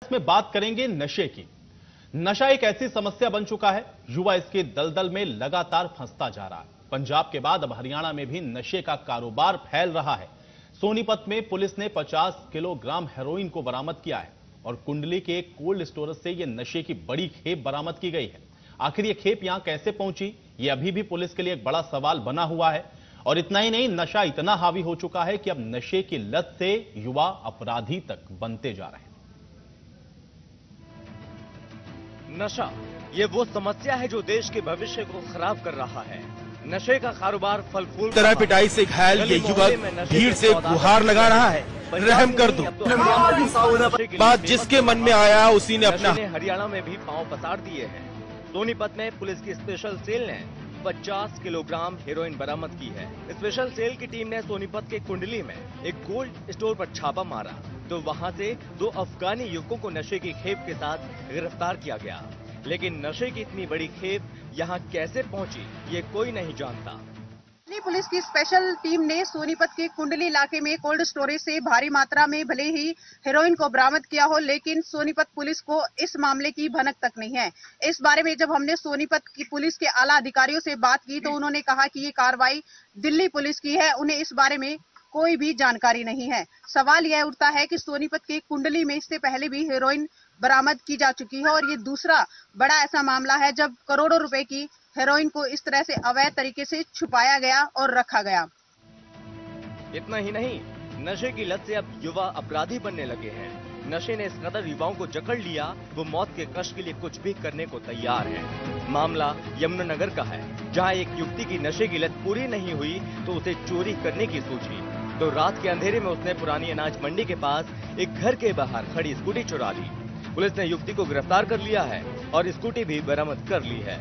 में बात करेंगे नशे की। नशा एक ऐसी समस्या बन चुका है, युवा इसके दलदल में लगातार फंसता जा रहा है। पंजाब के बाद अब हरियाणा में भी नशे का कारोबार फैल रहा है। सोनीपत में पुलिस ने 50 किलोग्राम हेरोइन को बरामद किया है और कुंडली के एक कोल्ड स्टोरेज से यह नशे की बड़ी खेप बरामद की गई है। आखिर यह खेप यहां कैसे पहुंची, यह अभी भी पुलिस के लिए एक बड़ा सवाल बना हुआ है। और इतना ही नहीं, नशा इतना हावी हो चुका है कि अब नशे की लत से युवा अपराधी तक बनते जा रहे हैं। नशा ये वो समस्या है जो देश के भविष्य को खराब कर रहा है। नशे का कारोबार फल फूल तरह पिटाई से घायल ये युवक भीड़ से गुहार लगा रहा है, रहम कर दो। बात जिसके मन में आया उसी ने अपना। हरियाणा में भी पांव पसार दिए हैं। सोनीपत में पुलिस की स्पेशल सेल ने 50 किलोग्राम हेरोइन बरामद की है। स्पेशल सेल की टीम ने सोनीपत के कुंडली में एक कोल्ड स्टोर पर छापा मारा तो वहां से 2 अफगानी युवकों को नशे की खेप के साथ गिरफ्तार किया गया। लेकिन नशे की इतनी बड़ी खेप यहां कैसे पहुंची, ये कोई नहीं जानता। दिल्ली पुलिस की स्पेशल टीम ने सोनीपत के कुंडली इलाके में कोल्ड स्टोरेज से भारी मात्रा में भले ही हेरोइन को बरामद किया हो, लेकिन सोनीपत पुलिस को इस मामले की भनक तक नहीं है। इस बारे में जब हमने सोनीपत की पुलिस के आला अधिकारियों से बात की तो उन्होंने कहा कि ये कार्रवाई दिल्ली पुलिस की है, उन्हें इस बारे में कोई भी जानकारी नहीं है। सवाल यह उठता है कि सोनीपत के कुंडली में इससे पहले भी हेरोइन बरामद की जा चुकी है और ये दूसरा बड़ा ऐसा मामला है जब करोड़ों रुपए की हेरोइन को इस तरह से अवैध तरीके से छुपाया गया और रखा गया। इतना ही नहीं, नशे की लत से अब युवा अपराधी बनने लगे हैं। नशे ने इस कदर युवाओं को जकड़ लिया, वो मौत के कष्ट के लिए कुछ भी करने को तैयार है। मामला यमुनानगर का है, जहां एक युवती की नशे की लत पूरी नहीं हुई तो उसे चोरी करने की सूझी तो रात के अंधेरे में उसने पुरानी अनाज मंडी के पास एक घर के बाहर खड़ी स्कूटी चुरा ली। पुलिस ने युवती को गिरफ्तार कर लिया है और स्कूटी भी बरामद कर ली है।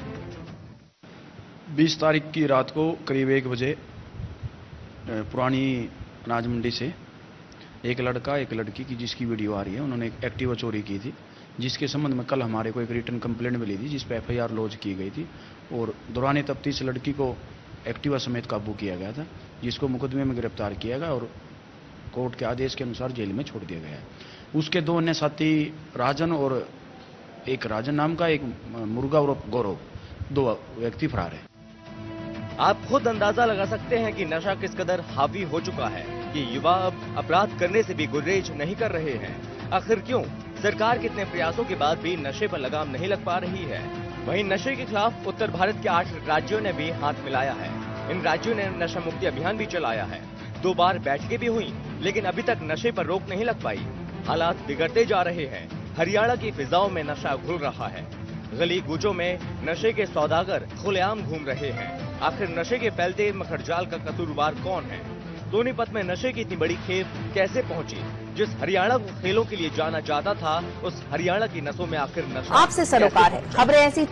20 तारीख की रात को करीब 1 बजे पुरानी अनाज मंडी से एक लड़का एक लड़की की जिसकी वीडियो आ रही है, उन्होंने एक एक्टिवा चोरी की थी, जिसके संबंध में कल हमारे को एक रिटर्न कंप्लेंट मिली थी जिस पर FIR लॉन्च की गई थी और दौरान तफ्तीश लड़की को एक्टिवा समेत काबू किया गया था, जिसको मुकदमे में गिरफ्तार किया गया और कोर्ट के आदेश के अनुसार जेल में छोड़ दिया गया है। उसके 2 अन्य साथी राजन और एक राजन नाम का, एक मुर्गा और गौरव, 2 व्यक्ति फरार है। आप खुद अंदाजा लगा सकते हैं कि नशा किस कदर हावी हो चुका है कि युवा अब अपराध करने से भी गुरेज नहीं कर रहे हैं। आखिर क्यों? सरकार के इतने प्रयासों के बाद भी नशे पर लगाम नहीं लग पा रही है। वहीं नशे के खिलाफ उत्तर भारत के 8 राज्यों ने भी हाथ मिलाया है। इन राज्यों ने नशा मुक्ति अभियान भी चलाया है। 2 बार बैठकें भी हुई, लेकिन अभी तक नशे पर रोक नहीं लग पाई। हालात बिगड़ते जा रहे हैं। हरियाणा की फिजाओं में नशा घुल रहा है। गली कूचों में नशे के सौदागर खुलेआम घूम रहे हैं। आखिर नशे के फैलते मखरजाल का कसूरवार कौन है? सोनीपत में नशे की इतनी बड़ी खेप कैसे पहुंची? जिस हरियाणा को खेलों के लिए जाना जाता था, उस हरियाणा की नसों में आखिर नशा आपसे सरोकार है। खबरें ऐसी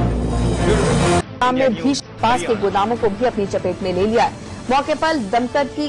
ने भी पास के गोदामों को भी अपनी चपेट में ले लिया। मौके पर दमकल की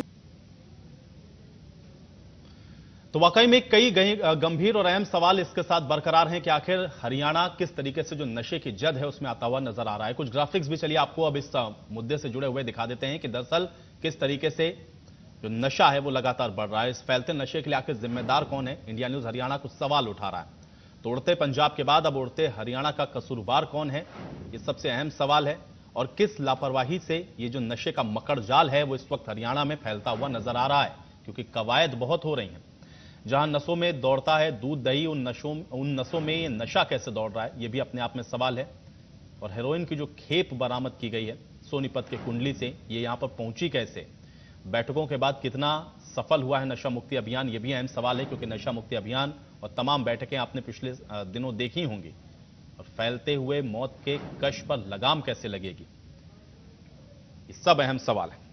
तो वाकई में कई गंभीर और अहम सवाल इसके साथ बरकरार हैं कि आखिर हरियाणा किस तरीके से जो नशे की जद है उसमें आता हुआ नजर आ रहा है। कुछ ग्राफिक्स भी चलिए आपको अब इस मुद्दे से जुड़े हुए दिखा देते हैं कि दरअसल किस तरीके से जो नशा है वो लगातार बढ़ रहा है। इस फैलते नशे के लिए आखिर जिम्मेदार कौन है? इंडिया न्यूज हरियाणा कुछ सवाल उठा रहा है। तो उड़ते पंजाब के बाद अब उड़ते हरियाणा का कसूरवार कौन है, ये सबसे अहम सवाल है। और किस लापरवाही से ये जो नशे का मकड़ जाल है वो इस वक्त हरियाणा में फैलता हुआ नजर आ रहा है, क्योंकि कवायद बहुत हो रही हैं। जहां नसों में दौड़ता है दूध दही, उन नसों में ये नशा कैसे दौड़ रहा है, ये भी अपने आप में सवाल है। और हेरोइन की जो खेप बरामद की गई है सोनीपत के कुंडली से, ये यहां पर पहुंची कैसे? बैठकों के बाद कितना सफल हुआ है नशा मुक्ति अभियान, ये भी अहम सवाल है, क्योंकि नशा मुक्ति अभियान और तमाम बैठकें आपने पिछले दिनों देखी होंगी। और फैलते हुए मौत के कश पर लगाम कैसे लगेगी, ये सब अहम सवाल है।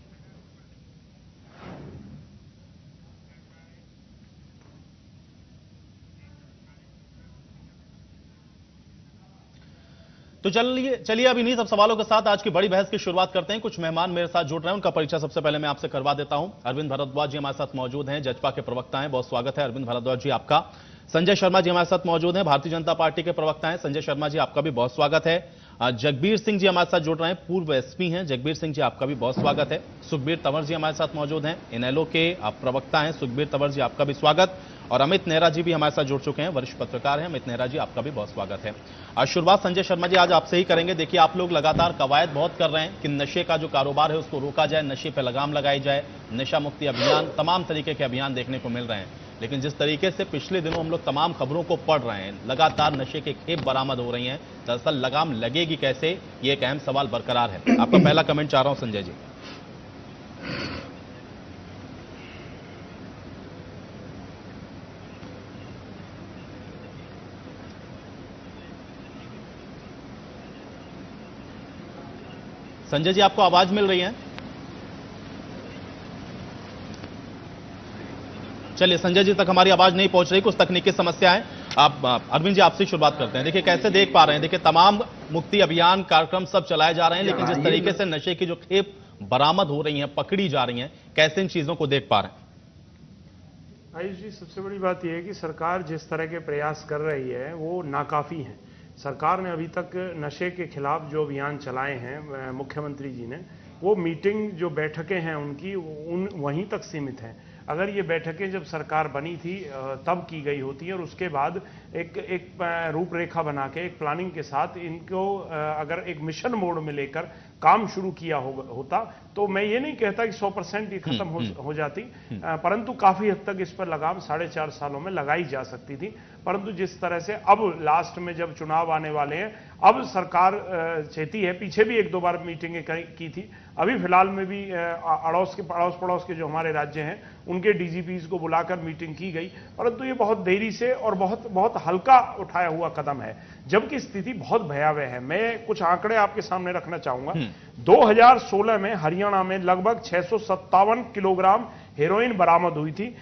तो चलिए अब इन्हीं सब सवालों के साथ आज की बड़ी बहस की शुरुआत करते हैं। कुछ मेहमान मेरे साथ जुड़ रहे हैं, उनका परिचय सबसे पहले मैं आपसे करवा देता हूं। अरविंद भारद्वाज जी हमारे साथ मौजूद हैं, जजपा के प्रवक्ता हैं, बहुत स्वागत है अरविंद भारद्वाज जी आपका। संजय शर्मा जी हमारे साथ मौजूद हैं, भारतीय जनता पार्टी के प्रवक्ता हैं, संजय शर्मा जी आपका भी बहुत स्वागत है। जगबीर सिंह जी हमारे साथ जुड़ रहे हैं, पूर्व एसपी हैं, जगबीर सिंह जी आपका भी बहुत स्वागत है। सुखबीर तंवर जी हमारे साथ मौजूद हैं, इनेलो के आप प्रवक्ता हैं, सुखबीर तंवर जी आपका भी स्वागत। और अमित नेहरा जी भी हमारे साथ जुड़ चुके हैं, वरिष्ठ पत्रकार हैं। अमित नेहरा जी, आपका भी बहुत स्वागत है। आज शुरुआत संजय शर्मा जी आज आपसे ही करेंगे। देखिए, आप लोग लगातार कवायद बहुत कर रहे हैं कि नशे का जो कारोबार है उसको रोका जाए, नशे पर लगाम लगाई जाए, नशा मुक्ति अभियान, तमाम तरीके के अभियान देखने को मिल रहे हैं। लेकिन जिस तरीके से पिछले दिनों हम लोग तमाम खबरों को पढ़ रहे हैं, लगातार नशे के खेप बरामद हो रही हैं, दरअसल लगाम लगेगी कैसे, ये एक अहम सवाल बरकरार है। आपका पहला कमेंट चाह रहा हूं संजय जी। संजय जी, आपको आवाज मिल रही है? चलिए, संजय जी तक हमारी आवाज नहीं पहुंच रही, कुछ तकनीकी समस्या है। आप अरविंद जी, आपसे शुरुआत करते हैं। देखिए, कैसे देख पा रहे हैं, देखिए तमाम मुक्ति अभियान कार्यक्रम सब चलाए जा रहे हैं, लेकिन जिस तरीके से नशे की जो खेप बरामद हो रही हैं, पकड़ी जा रही हैं, कैसे इन चीजों को देख पा रहे हैं? आयुष जी, सबसे बड़ी बात यह है कि सरकार जिस तरह के प्रयास कर रही है वो नाकाफी है। सरकार ने अभी तक नशे के खिलाफ जो अभियान चलाए हैं, मुख्यमंत्री जी ने, वो मीटिंग जो बैठकें हैं उनकी वहीं तक सीमित हैं। अगर ये बैठकें जब सरकार बनी थी तब की गई होती है और उसके बाद एक रूपरेखा बना के, एक प्लानिंग के साथ इनको अगर एक मिशन मोड में लेकर काम शुरू किया होता तो मैं ये नहीं कहता कि 100% ये खत्म हो जाती, परंतु काफी हद तक इस पर लगाम 4.5 सालों में लगाई जा सकती थी। परंतु जिस तरह से अब लास्ट में जब चुनाव आने वाले हैं, अब सरकार चाहती है, पीछे भी 1-2 बार मीटिंगें की थी, अभी फिलहाल में भी अड़ोस पड़ोस के जो हमारे राज्य हैं उनके डीजीपीज को बुलाकर मीटिंग की गई, परंतु ये बहुत देरी से और बहुत हल्का उठाया हुआ कदम है, जबकि स्थिति बहुत भयावह है। मैं कुछ आंकड़े आपके सामने रखना चाहूंगा। 2016 में हरियाणा में लगभग 657 किलोग्राम हेरोइन बरामद हुई थी,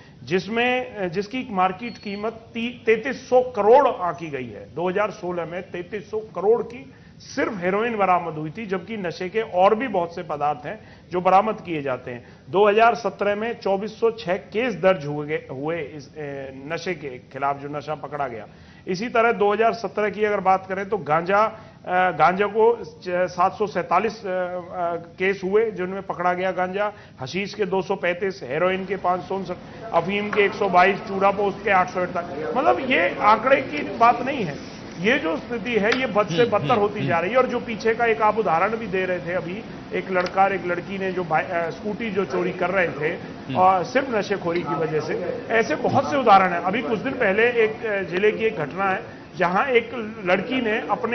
जिसकी मार्केट कीमत 3300 करोड़ आंकी गई है। 2016 में 3300 करोड़ की सिर्फ हेरोइन बरामद हुई थी, जबकि नशे के और भी बहुत से पदार्थ हैं जो बरामद किए जाते हैं। 2017 में 2406 केस दर्ज हुए इस नशे के खिलाफ, जो नशा पकड़ा गया। इसी तरह 2017 की अगर बात करें तो गांजा को 747 केस हुए जिनमें पकड़ा गया गांजा, हशीश के 235, हेरोइन के 559, अफीम के 122, चूरा पोस्ट के 868। मतलब ये आंकड़े की बात नहीं है, ये जो स्थिति है ये बद से बदतर होती जा रही है। और जो पीछे का एक आप उदाहरण भी दे रहे थे अभी, एक लड़का और एक लड़की ने जो स्कूटी जो चोरी कर रहे थे और सिर्फ नशेखोरी की वजह से, ऐसे बहुत से उदाहरण हैं। अभी कुछ दिन पहले एक जिले की एक घटना है जहां एक लड़की ने अपने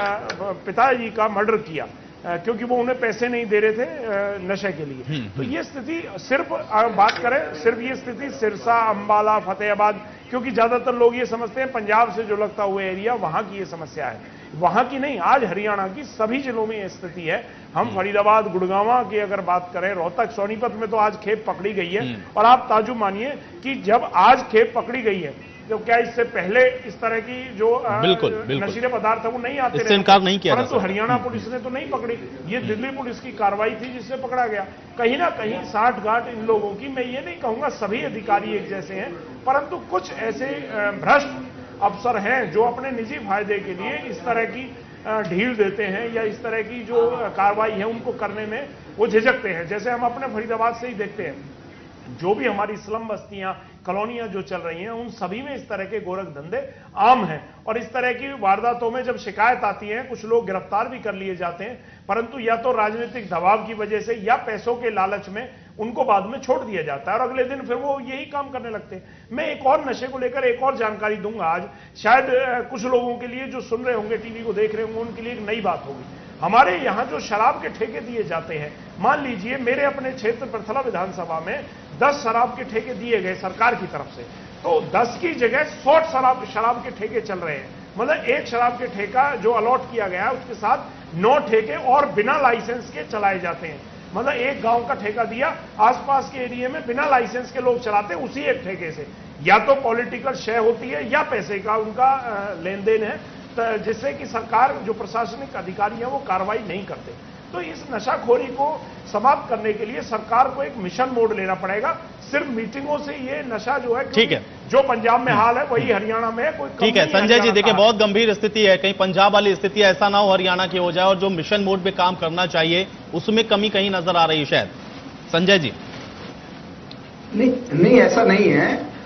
पिताजी का मर्डर किया क्योंकि वो उन्हें पैसे नहीं दे रहे थे नशे के लिए। तो ये स्थिति सिर्फ बात करें, सिर्फ ये स्थिति सिरसा, अंबाला, फतेहाबाद, क्योंकि ज्यादातर लोग ये समझते हैं पंजाब से जो लगता हुआ एरिया वहां की ये समस्या है, वहां की नहीं। आज हरियाणा की सभी जिलों में ये स्थिति है। हम फरीदाबाद, गुड़गांव की अगर बात करें, रोहतक, सोनीपत में तो आज खेप पकड़ी गई है। और आप ताजुब मानिए कि जब आज खेप पकड़ी गई है तो क्या इससे पहले इस तरह की जो बिल्कुल नशीले पदार्थ है वो नहीं आते, इससे इनकार नहीं किया, परंतु हरियाणा पुलिस ने तो नहीं पकड़ी। ये दिल्ली पुलिस की कार्रवाई थी जिससे पकड़ा गया। कहीं ना कहीं साठ गांठ इन लोगों की, मैं ये नहीं कहूंगा सभी अधिकारी एक जैसे हैं, परंतु कुछ ऐसे भ्रष्ट अफसर हैं जो अपने निजी फायदे के लिए इस तरह की ढील देते हैं या इस तरह की जो कार्रवाई है उनको करने में वो झिझकते हैं। जैसे हम अपने फरीदाबाद से ही देखते हैं, जो भी हमारी स्लम बस्तियां, कॉलोनियां जो चल रही हैं, उन सभी में इस तरह के गोरख धंधे आम हैं। और इस तरह की वारदातों में जब शिकायत आती है, कुछ लोग गिरफ्तार भी कर लिए जाते हैं, परंतु या तो राजनीतिक दबाव की वजह से या पैसों के लालच में उनको बाद में छोड़ दिया जाता है और अगले दिन फिर वो यही काम करने लगते हैं। मैं एक और नशे को लेकर एक और जानकारी दूंगा आज, शायद कुछ लोगों के लिए जो सुन रहे होंगे, टीवी को देख रहे होंगे, उनके लिए एक नई बात होगी। हमारे यहां जो शराब के ठेके दिए जाते हैं, मान लीजिए मेरे अपने क्षेत्र पृथला विधानसभा में 10 शराब के ठेके दिए गए सरकार की तरफ से, तो 10 की जगह 100 शराब के ठेके चल रहे हैं। मतलब एक शराब के ठेका जो अलॉट किया गया है उसके साथ 9 ठेके और बिना लाइसेंस के चलाए जाते हैं। मतलब एक गांव का ठेका दिया, आसपास के एरिया में बिना लाइसेंस के लोग चलाते हैं उसी एक ठेके से। या तो पॉलिटिकल शेयर होती है या पैसे का उनका लेन देन है, जिससे कि सरकार जो प्रशासनिक अधिकारी है वो कार्रवाई नहीं करते। तो इस नशाखोरी को समाप्त करने के लिए सरकार को एक मिशन मोड लेना पड़ेगा। सिर्फ मीटिंगों से ये नशा जो है, ठीक है, जो पंजाब में हाल है वही हरियाणा में है। कोई ठीक है संजय जी, देखिए बहुत गंभीर स्थिति है, कहीं पंजाब वाली स्थिति ऐसा ना हो हरियाणा की हो जाए, और जो मिशन मोड पे काम करना चाहिए उसमें कमी कहीं नजर आ रही है शायद। संजय जी नहीं ऐसा नहीं है।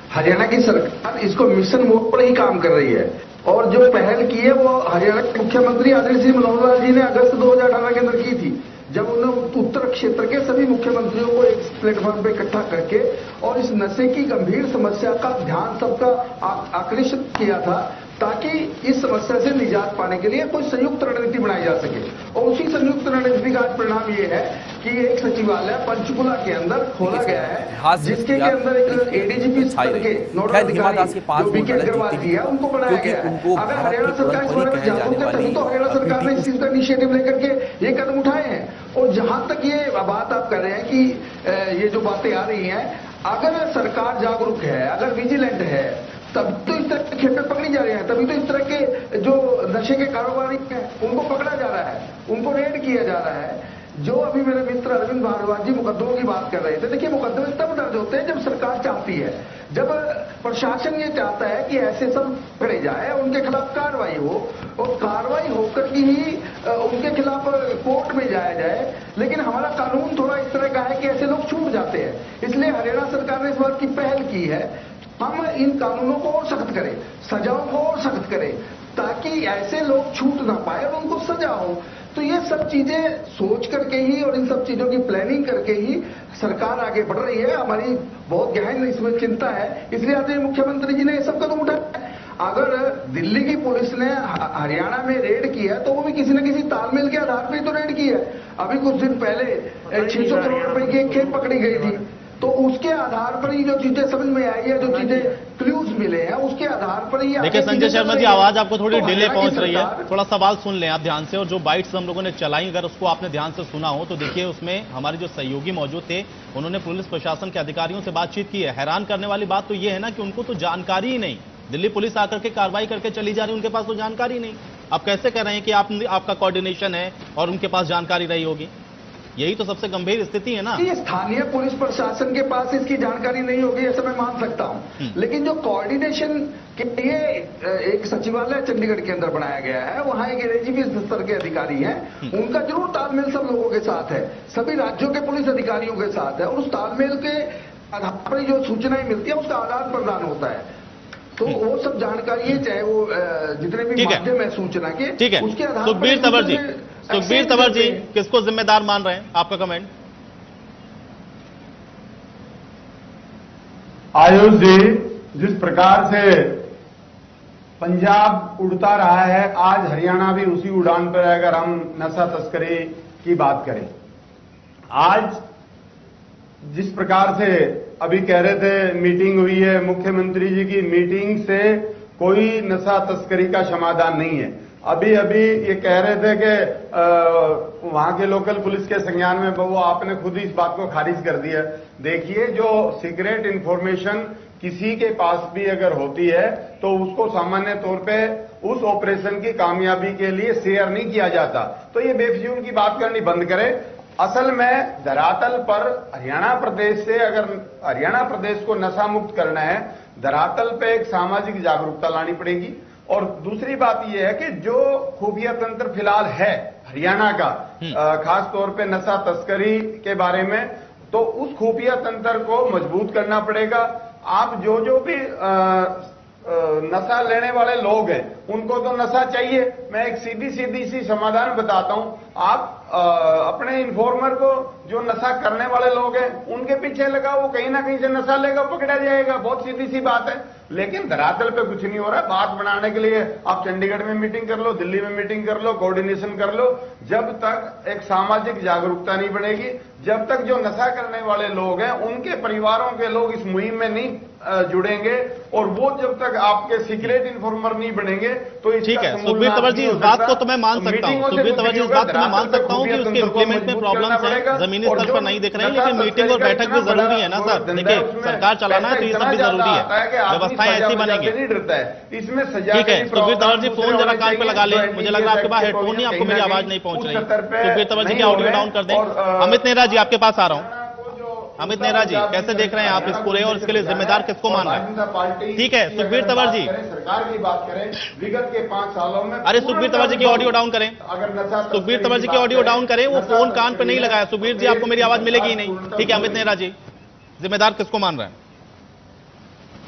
हरियाणा की सरकार इसको मिशन मोड पर ही काम कर रही है और जो पहल की है वो हरियाणा के मुख्यमंत्री आदरणीय श्री मनोहर लाल जी ने अगस्त 2018 के अंदर की थी, जब उन्होंने उत्तर क्षेत्र के सभी मुख्यमंत्रियों को एक प्लेटफॉर्म पे इकट्ठा करके और इस नशे की गंभीर समस्या का ध्यान सबका आकर्षित किया था ताकि इस समस्या से निजात पाने के लिए कोई संयुक्त रणनीति बनाई जा सके। और उसी संयुक्त रणनीति का परिणाम ये है कि एक सचिवालय पंचकुला के अंदर खोला गया है, जिसके के अंदर एक एडीजीपी स्तर के नोडल अधिकारी जो बीके अग्रवाल जी है उनको बनाया गया है। अगर हरियाणा सरकार इस बारे में जागरूक है तभी तो हरियाणा सरकार ने इस चीज का इनिशिएटिव लेकर के ये कदम उठाए हैं। और जहां तक ये बात आप कर रहे हैं कि ये जो बातें आ रही हैं, अगर सरकार जागरूक है, अगर विजिलेंट है, तब तो इस तरह के खेपे पकड़ी जा रहे हैं, तभी तो इस तरह के जो नशे के कारोबारी हैं उनको पकड़ा जा रहा है, उनको रेड किया जा रहा है। जो अभी मेरे मित्र अरविंद भारद्वाज जी मुकदमों की बात कर रहे थे, देखिए मुकदमे तब दर्ज होते हैं जब सरकार चाहती है, जब प्रशासन ये चाहता है कि ऐसे सब पकड़े जाए, उनके खिलाफ कार्रवाई हो और कार्रवाई होकर की ही उनके खिलाफ कोर्ट में जाया जाए। लेकिन हमारा कानून थोड़ा इस तरह का है कि ऐसे लोग छूट जाते हैं, इसलिए हरियाणा सरकार ने इस बात की पहल की है हम इन कानूनों को और सख्त करें, सजाओं को और सख्त करें ताकि ऐसे लोग छूट ना पाए और उनको सजा हो। तो ये सब चीजें सोच करके ही और इन सब चीजों की प्लानिंग करके ही सरकार आगे बढ़ रही है। हमारी बहुत गहन इसमें चिंता है, इसलिए आज मुख्यमंत्री जी ने ये सब कदम उठाया। अगर दिल्ली की पुलिस ने हरियाणा में रेड किया तो वो भी किसी न किसी तालमेल के आधार पर तो रेड की है। अभी कुछ दिन पहले 600 करोड़ रुपए की एक खेप पकड़ी गई थी, तो उसके आधार पर ही जो चीजें समझ में आई है, जो चीजें क्लूज मिले हैं, उसके आधार पर ही। देखिए संजय शर्मा जी, आवाज आपको थोड़ी डिले पहुंच रही है, थोड़ा सवाल सुन लें आप ध्यान से। और जो बाइट्स हम लोगों ने चलाई, अगर उसको आपने ध्यान से सुना हो तो देखिए उसमें हमारे जो सहयोगी मौजूद थे उन्होंने पुलिस प्रशासन के अधिकारियों से बातचीत की है। हैरान करने वाली बात तो ये है ना कि उनको तो जानकारी ही नहीं, दिल्ली पुलिस आकर के कार्रवाई करके चली जा रही, उनके पास तो जानकारी नहीं। आप कैसे कह रहे हैं कि आपका कोऑर्डिनेशन है और उनके पास जानकारी रही होगी? यही तो सबसे गंभीर स्थिति है ना। स्थानीय पुलिस प्रशासन के पास इसकी जानकारी नहीं होगी, ऐसा मैं मान सकता हूं, लेकिन जो कोऑर्डिनेशन के लिए एक सचिवालय चंडीगढ़ के अंदर बनाया गया है, वहां एक एडीजीपी स्तर के अधिकारी हैं, उनका जरूर तालमेल सब लोगों के साथ है, सभी राज्यों के पुलिस अधिकारियों के साथ है, और उस तालमेल के आधार पर जो सूचनाएं मिलती है उसका आदान प्रदान होता है। तो वो सब जानकारी है, चाहे वो जितने भी माध्यम है सूचना के, ठीक है। उसके आधार पर सुखबीर तंवर जी किसको जिम्मेदार मान रहे हैं? आपका कमेंट। आयुष जी, जिस प्रकार से पंजाब उड़ता रहा है, आज हरियाणा भी उसी उड़ान पर है। अगर हम नशा तस्करी की बात करें, आज जिस प्रकार से अभी कह रहे थे मीटिंग हुई है, मुख्यमंत्री जी की मीटिंग से कोई नशा तस्करी का समाधान नहीं है। अभी अभी ये कह रहे थे कि वहां के लोकल पुलिस के संज्ञान में, वो आपने खुद ही इस बात को खारिज कर दिया। देखिए, जो सीक्रेट इंफॉर्मेशन किसी के पास भी अगर होती है तो उसको सामान्य तौर पे उस ऑपरेशन की कामयाबी के लिए शेयर नहीं किया जाता। तो ये बेफिजूल की बात करनी बंद करें। असल में धरातल पर हरियाणा प्रदेश से, अगर हरियाणा प्रदेश को नशा मुक्त करना है, धरातल पे एक सामाजिक जागरूकता लानी पड़ेगी। और दूसरी बात यह है कि जो खुफिया तंत्र फिलहाल है हरियाणा का, खास तौर पे नशा तस्करी के बारे में, तो उस खुफिया तंत्र को मजबूत करना पड़ेगा। आप जो भी नशा लेने वाले लोग हैं उनको तो नशा चाहिए। मैं एक सीधी सी समाधान बताता हूं। आप अपने इन्फॉर्मर को, जो नशा करने वाले लोग हैं उनके पीछे लगा, वो कहीं ना कहीं से नशा लेगा, पकड़ा जाएगा। बहुत सीधी सी बात है। लेकिन धरातल पे कुछ नहीं हो रहा। बात बनाने के लिए आप चंडीगढ़ में मीटिंग कर लो, दिल्ली में मीटिंग कर लो, कोऑर्डिनेशन कर लो। जब तक एक सामाजिक जागरूकता नहीं बढ़ेगी, जब तक जो नशा करने वाले लोग हैं उनके परिवारों के लोग इस मुहिम में नहीं जुड़ेंगे, और वो जब तक आपके सीक्रेट इन्फॉर्मर नहीं बनेंगे, तो ठीक है। सुखबीर तंवर जी, इस बात को तो मैं मान सकता हूं, सुखबीर तंवर जी, इस बात को मैं मान सकता हूं कि उसके इम्प्लीमेंट में प्रॉब्लम्स हैं, जमीनी स्तर पर नहीं दिख रहे हैं, लेकिन मीटिंग और बैठक भी जरूरी है ना सर। देखिए, सरकार चलाना है तो ये सब भी जरूरी है, व्यवस्थाएं ऐसी बनेंगी। इसमें ठीक है। सुखबीर तंवर जी, फोन जरा कान पे लगा ले, मुझे लग रहा है आपके पास हेडफोन नहीं, आपको मेरी आवाज नहीं पहुंच रही। सुखबीर तंवर जी की ऑडियो डाउन कर दें। अमित नेहरा जी, आपके पास आ रहा हूं। अमित नेहरा जी, कैसे देख रहे हैं आप इस पूरे, और इसके लिए जिम्मेदार किसको मान रहे हैं? ठीक है। सुखबीर तंवर जी, सरकार की बात करें, विगत के 5 सालों में, अरे सुखबीर तंवर जी की ऑडियो डाउन करें, सुखबीर तंवर जी की ऑडियो डाउन करें, वो फोन कान पे नहीं लगाया। सुखबीर जी, आपको मेरी आवाज मिलेगी ही नहीं। ठीक है। अमित नेहरा जी, जिम्मेदार किसको मान रहे हैं?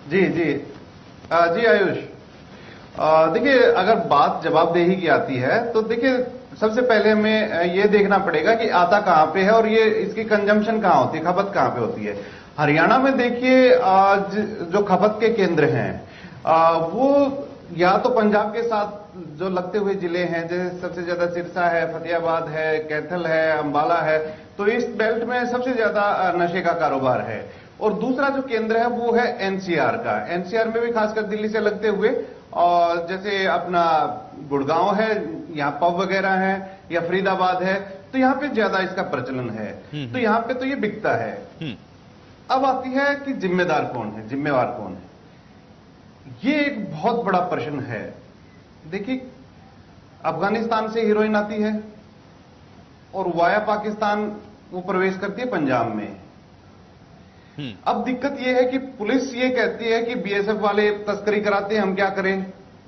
जी आयुष, देखिए अगर बात जवाबदेही की आती है तो देखिए सबसे पहले हमें ये देखना पड़ेगा कि आता कहां पे है और ये इसकी कंजम्पशन कहां होती है, खपत कहां पे होती है। हरियाणा में देखिए जो खपत के केंद्र हैं वो या तो पंजाब के साथ जो लगते हुए जिले हैं, जैसे सबसे ज्यादा सिरसा है, फतेहाबाद है, कैथल है, अंबाला है, तो इस बेल्ट में सबसे ज्यादा नशे का कारोबार है। और दूसरा जो केंद्र है वो है एनसीआर का। एनसीआर में भी खासकर दिल्ली से लगते हुए, और जैसे अपना गुड़गांव है, यहाँ पब वगैरह है, या फरीदाबाद है, तो यहाँ पे ज्यादा इसका प्रचलन है। तो यहाँ पे तो ये बिकता है। अब आती है कि जिम्मेदार कौन है, जिम्मेवार कौन है, ये एक बहुत बड़ा प्रश्न है। देखिए अफगानिस्तान से हीरोइन आती है और वाया पाकिस्तान वो प्रवेश करती है पंजाब में। अब दिक्कत यह है कि पुलिस ये कहती है कि बीएसएफ वाले तस्करी कराते हैं, हम क्या करें।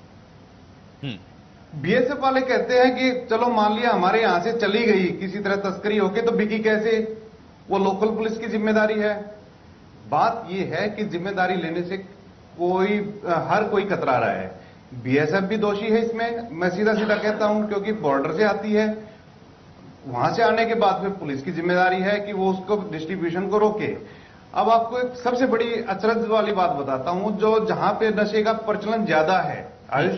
बीएसएफ वाले कहते हैं कि चलो मान लिया हमारे यहां से चली गई किसी तरह तस्करी होके, तो बिकी कैसे, वो लोकल पुलिस की जिम्मेदारी है। बात यह है कि जिम्मेदारी लेने से हर कोई कतरा रहा है। बीएसएफ भी दोषी है इसमें, मैं सीधा सीधा कहता हूं, क्योंकि बॉर्डर से आती है, वहां से आने के बाद में पुलिस की जिम्मेदारी है कि वो उसको डिस्ट्रीब्यूशन को रोके। अब आपको एक सबसे बड़ी अचरज वाली बात बताता हूं, जो जहां पे नशे का प्रचलन ज्यादा है आयुष,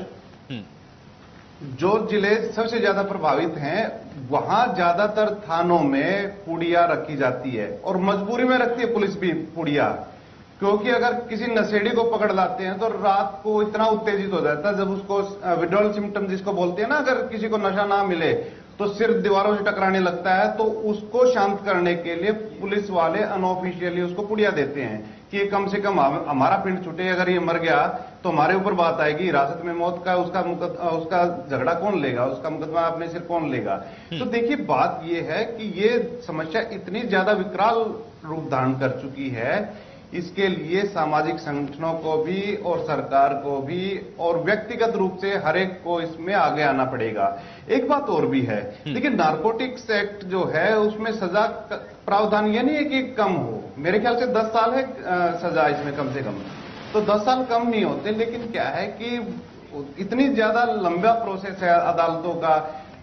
जो जिले सबसे ज्यादा प्रभावित हैं, वहां ज्यादातर थानों में पुड़िया रखी जाती है, और मजबूरी में रखती है पुलिस भी पुड़िया, क्योंकि अगर किसी नशेड़ी को पकड़ लाते हैं तो रात को इतना उत्तेजित हो जाता है, जब उसको विड्रॉल सिम्टम जिसको बोलते हैं ना, अगर किसी को नशा ना मिले तो सिर्फ दीवारों से टकराने लगता है, तो उसको शांत करने के लिए पुलिस वाले अनऑफिशियली उसको पुड़िया देते हैं कि कम से कम हमारा पिंड छूटे, अगर ये मर गया तो हमारे ऊपर बात आएगी, हिरासत में मौत का उसका झगड़ा कौन लेगा, उसका मुकदमा अपने सिर कौन लेगा। तो देखिए बात ये है कि ये समस्या इतनी ज्यादा विकराल रूप धारण कर चुकी है, इसके लिए सामाजिक संगठनों को भी और सरकार को भी और व्यक्तिगत रूप से हर एक को इसमें आगे आना पड़ेगा। एक बात और भी है, देखिए नारकोटिक्स एक्ट जो है उसमें सजा प्रावधान ये नहीं है कि कम हो, मेरे ख्याल से 10 साल है सजा इसमें कम से कम, तो 10 साल कम नहीं होते, लेकिन क्या है कि इतनी ज्यादा लंबा प्रोसेस है अदालतों का,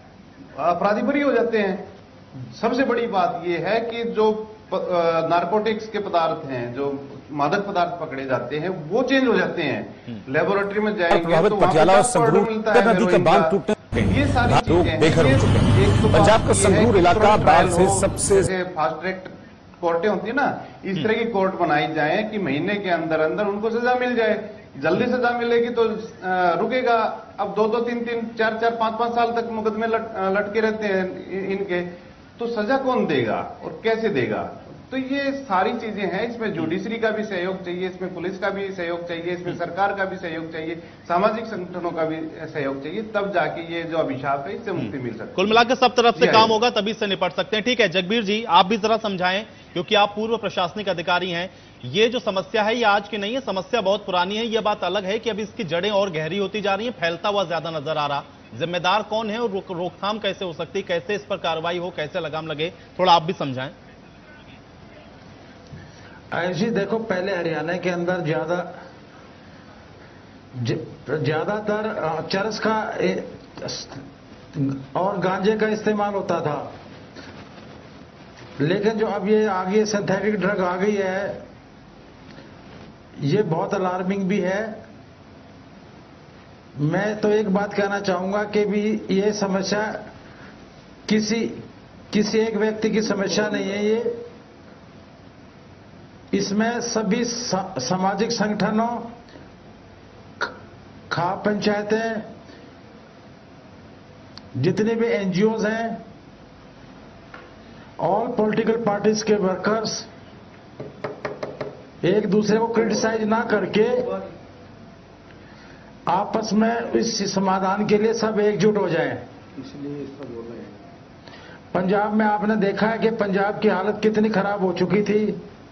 अपराधी बरी हो जाते हैं। सबसे बड़ी बात यह है कि जो नारकोटिक्स के पदार्थ हैं, जो मादक पदार्थ पकड़े जाते हैं, वो चेंज हो जाते हैं, लेबोरेटरी में जाएंगे तो पटियाला और संगरूर नदी का बांध टूटने, ये सारी चीजें बेघर हो चुके हैं। पंजाब का संगरूर इलाका बाढ़ से सबसे फास्ट ट्रैक कोर्टें होती है ना, इस तरह की कोर्ट बनाई जाए कि महीने के अंदर अंदर उनको सजा मिल जाए। जल्दी सजा मिलेगी तो रुकेगा। अब 2-2, 3-3, 4-4, 5-5 साल तक मुकदमे लटके रहते हैं इनके, तो सजा कौन देगा और कैसे देगा। तो ये सारी चीजें हैं, इसमें जुडिशरी का भी सहयोग चाहिए, इसमें पुलिस का भी सहयोग चाहिए, इसमें सरकार का भी सहयोग चाहिए, सामाजिक संगठनों का भी सहयोग चाहिए, तब जाके ये जो अभिशाप है इससे मुक्ति मिल सकती है। कुल मिलाकर सब तरफ से काम होगा तभी से निपट सकते हैं। ठीक है जगबीर जी, आप भी जरा समझाएं, क्योंकि आप पूर्व प्रशासनिक अधिकारी हैं। ये जो समस्या है ये आज की नहीं है, समस्या बहुत पुरानी है। ये बात अलग है कि अब इसकी जड़ें और गहरी होती जा रही हैं, फैलता हुआ ज्यादा नजर आ रहा। जिम्मेदार कौन है और रोकथाम कैसे हो सकती है, कैसे इस पर कार्रवाई हो, कैसे लगाम लगे, थोड़ा आप भी समझाएं। जी देखो, पहले हरियाणा के अंदर ज्यादातर चरस का और गांजे का इस्तेमाल होता था, लेकिन जो अब ये आ गई सिंथेटिक ड्रग आ गई है, ये बहुत अलार्मिंग भी है। मैं तो एक बात कहना चाहूंगा कि भी ये समस्या किसी एक व्यक्ति की समस्या नहीं है, ये इसमें सभी सामाजिक संगठनों, खाप पंचायतें, जितने भी एनजीओज हैं, ऑल पॉलिटिकल पार्टीज के वर्कर्स एक दूसरे को क्रिटिसाइज ना करके आपस में इस समाधान के लिए सब एकजुट हो जाएं। इसलिए इसका बोल रहे हैं। पंजाब में आपने देखा है कि पंजाब की हालत कितनी खराब हो चुकी थी।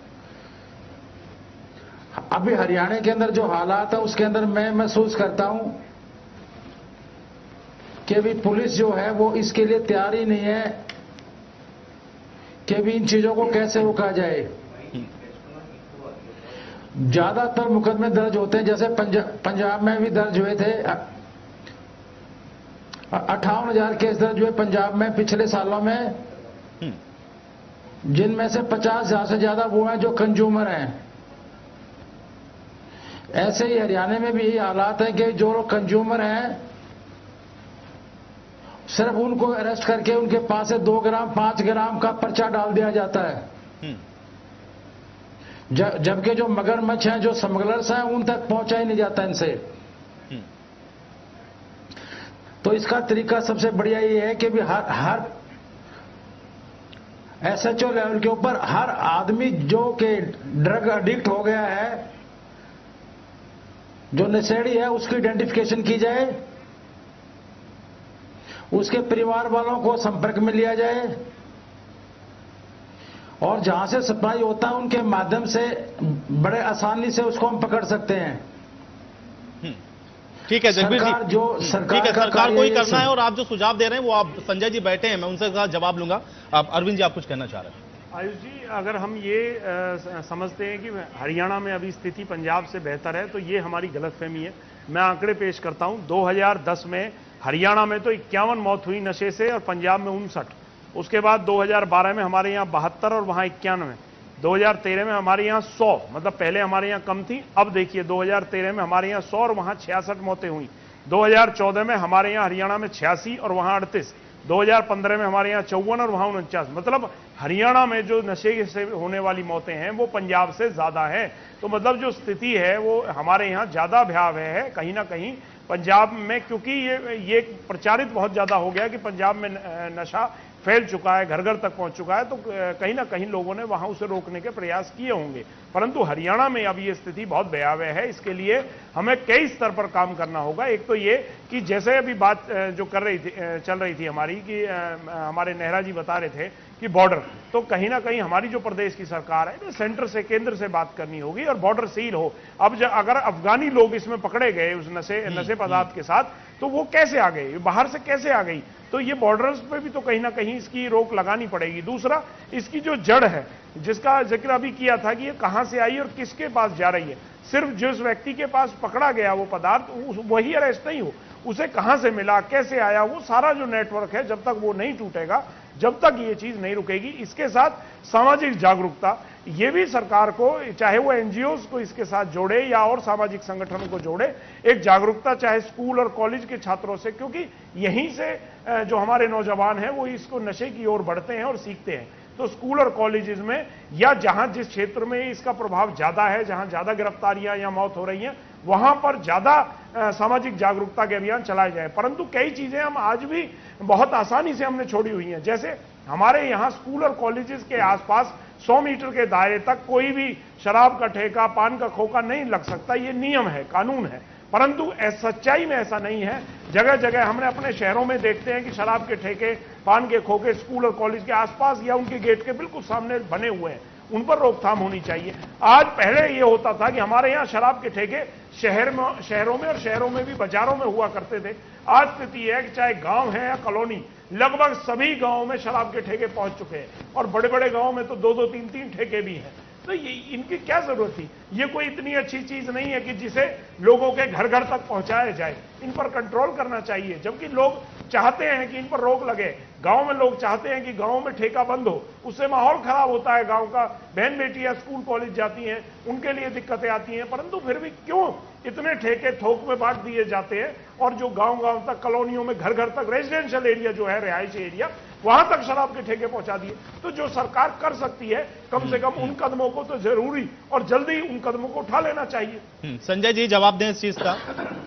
अभी हरियाणा के अंदर जो हालात है उसके अंदर मैं महसूस करता हूं कि अभी पुलिस जो है वो इसके लिए तैयार ही नहीं है कि अभी इन चीजों को कैसे रोका जाए। ज्यादातर मुकदमे दर्ज होते हैं, जैसे पंजाब में भी दर्ज हुए थे 58,000 केस दर्ज हुए पंजाब में पिछले सालों में, जिनमें से 50,000 से ज्यादा वो हैं जो कंज्यूमर हैं। ऐसे ही हरियाणा में भी यही हालात है कि जो लोग कंज्यूमर हैं सिर्फ उनको अरेस्ट करके उनके पास से 2 ग्राम 5 ग्राम का पर्चा डाल दिया जाता है, जबकि जो मगरमच्छ हैं, जो स्मगलर्स हैं, उन तक पहुंचा ही नहीं जाता इनसे। तो इसका तरीका सबसे बढ़िया ये है कि भी हर SHO लेवल के ऊपर हर आदमी जो कि ड्रग एडिक्ट हो गया है, जो नशेड़ी है, उसकी आइडेंटिफिकेशन की जाए, उसके परिवार वालों को संपर्क में लिया जाए और जहां से सप्लाई होता है उनके माध्यम से बड़े आसानी से उसको हम पकड़ सकते हैं। ठीक है जगबीर जी, जो सरकार ठीक है, सरकार को ही करना है और आप जो सुझाव दे रहे हैं वो आप संजय जी बैठे हैं, मैं उनसे जवाब लूंगा। आप अरविंद जी आप कुछ कहना चाह रहे हैं? आयुष जी, अगर हम ये समझते हैं कि हरियाणा में अभी स्थिति पंजाब से बेहतर है तो ये हमारी गलतफहमी है। मैं आंकड़े पेश करता हूं। 2010 में हरियाणा में तो 51 मौत हुई नशे से और पंजाब में 59। उसके बाद 2012 में हमारे यहाँ 72 और वहां 91। 2013 में हमारे यहाँ 100, मतलब पहले हमारे यहाँ कम थी, अब देखिए 2013 में हमारे यहाँ 100 और वहां 66 मौतें हुई। 2014 में हमारे यहाँ हरियाणा में 86 और वहां 38। 2015 में हमारे यहाँ 54 और वहां 49। मतलब हरियाणा में जो नशे से होने वाली मौतें हैं वो पंजाब से ज्यादा है। तो मतलब जो स्थिति है वो हमारे यहाँ ज्यादा भयावह है कहीं ना कहीं पंजाब में, क्योंकि ये प्रचारित बहुत ज्यादा हो गया कि पंजाब में नशा फैल चुका है, घर घर तक पहुंच चुका है। तो कहीं ना कहीं लोगों ने वहां उसे रोकने के प्रयास किए होंगे, परंतु हरियाणा में अब ये स्थिति बहुत भयावह है। इसके लिए हमें कई स्तर पर काम करना होगा। एक तो ये कि जैसे अभी बात जो चल रही थी हमारी कि हमारे नेहरा जी बता रहे थे कि बॉर्डर, तो कहीं ना कहीं हमारी जो प्रदेश की सरकार है सेंटर से, केंद्र से बात करनी होगी और बॉर्डर सील हो। अब अगर अफगानी लोग इसमें पकड़े गए उस नशे पदार्थ के साथ, तो वो कैसे आ गए, बाहर से कैसे आ गई? तो ये बॉर्डर्स पे भी तो कहीं ना कहीं इसकी रोक लगानी पड़ेगी। दूसरा, इसकी जो जड़ है जिसका जिक्र अभी किया था कि ये कहां से आई और किसके पास जा रही है, सिर्फ जिस व्यक्ति के पास पकड़ा गया वो पदार्थ वही अरेस्ट नहीं हो, उसे कहां से मिला, कैसे आया, वो सारा जो नेटवर्क है जब तक वो नहीं टूटेगा, जब तक ये चीज नहीं रुकेगी। इसके साथ सामाजिक जागरूकता, ये भी सरकार को, चाहे वो एनजीओज को इसके साथ जोड़े या और सामाजिक संगठनों को जोड़े, एक जागरूकता चाहे स्कूल और कॉलेज के छात्रों से, क्योंकि यहीं से जो हमारे नौजवान हैं वो इसको नशे की ओर बढ़ते हैं और सीखते हैं। तो स्कूल और कॉलेजेस में या जहां जिस क्षेत्र में इसका प्रभाव ज्यादा है, जहां ज्यादा गिरफ्तारियां या मौत हो रही हैं, वहां पर ज्यादा सामाजिक जागरूकता के अभियान चलाए जाए। परंतु कई चीजें हम आज भी बहुत आसानी से हमने छोड़ी हुई हैं। जैसे हमारे यहाँ स्कूल और कॉलेजेस के आसपास 100 मीटर के दायरे तक कोई भी शराब का ठेका, पान का खोखा नहीं लग सकता, ये नियम है, कानून है। परंतु सच्चाई में ऐसा नहीं है। जगह जगह हमने अपने शहरों में देखते हैं कि शराब के ठेके, पान के खोखे स्कूल और कॉलेज के आसपास या उनके गेट के बिल्कुल सामने बने हुए हैं, उन पर रोकथाम होनी चाहिए। आज पहले ये होता था कि हमारे यहाँ शराब के ठेके शहरों में और शहरों में भी बाजारों में हुआ करते थे। आज स्थिति है कि चाहे गांव है या कॉलोनी, लगभग सभी गांवों में शराब के ठेके पहुंच चुके हैं और बड़े बड़े गांवों में तो 2-2, 3-3 ठेके भी हैं। तो ये इनकी क्या जरूरत थी? ये कोई इतनी अच्छी चीज नहीं है कि जिसे लोगों के घर घर तक पहुंचाया जाए। इन पर कंट्रोल करना चाहिए, जबकि लोग चाहते हैं कि इन पर रोक लगे। गांव में लोग चाहते हैं कि गांव में ठेका बंद हो, उससे माहौल खराब होता है, गांव का बहन बेटियां स्कूल कॉलेज जाती हैं, उनके लिए दिक्कतें आती हैं। परंतु फिर भी क्यों इतने ठेके थोक में बांट दिए जाते हैं और जो गांव तक, कॉलोनियों में, घर घर तक, रेजिडेंशियल एरिया जो है, रिहायशी एरिया, वहां तक शराब के ठेके पहुंचा दिए। तो जो सरकार कर सकती है कम से कम उन कदमों को तो जरूरी और जल्दी उन कदमों को उठा लेना चाहिए। संजय जी जवाब दें इस चीज का।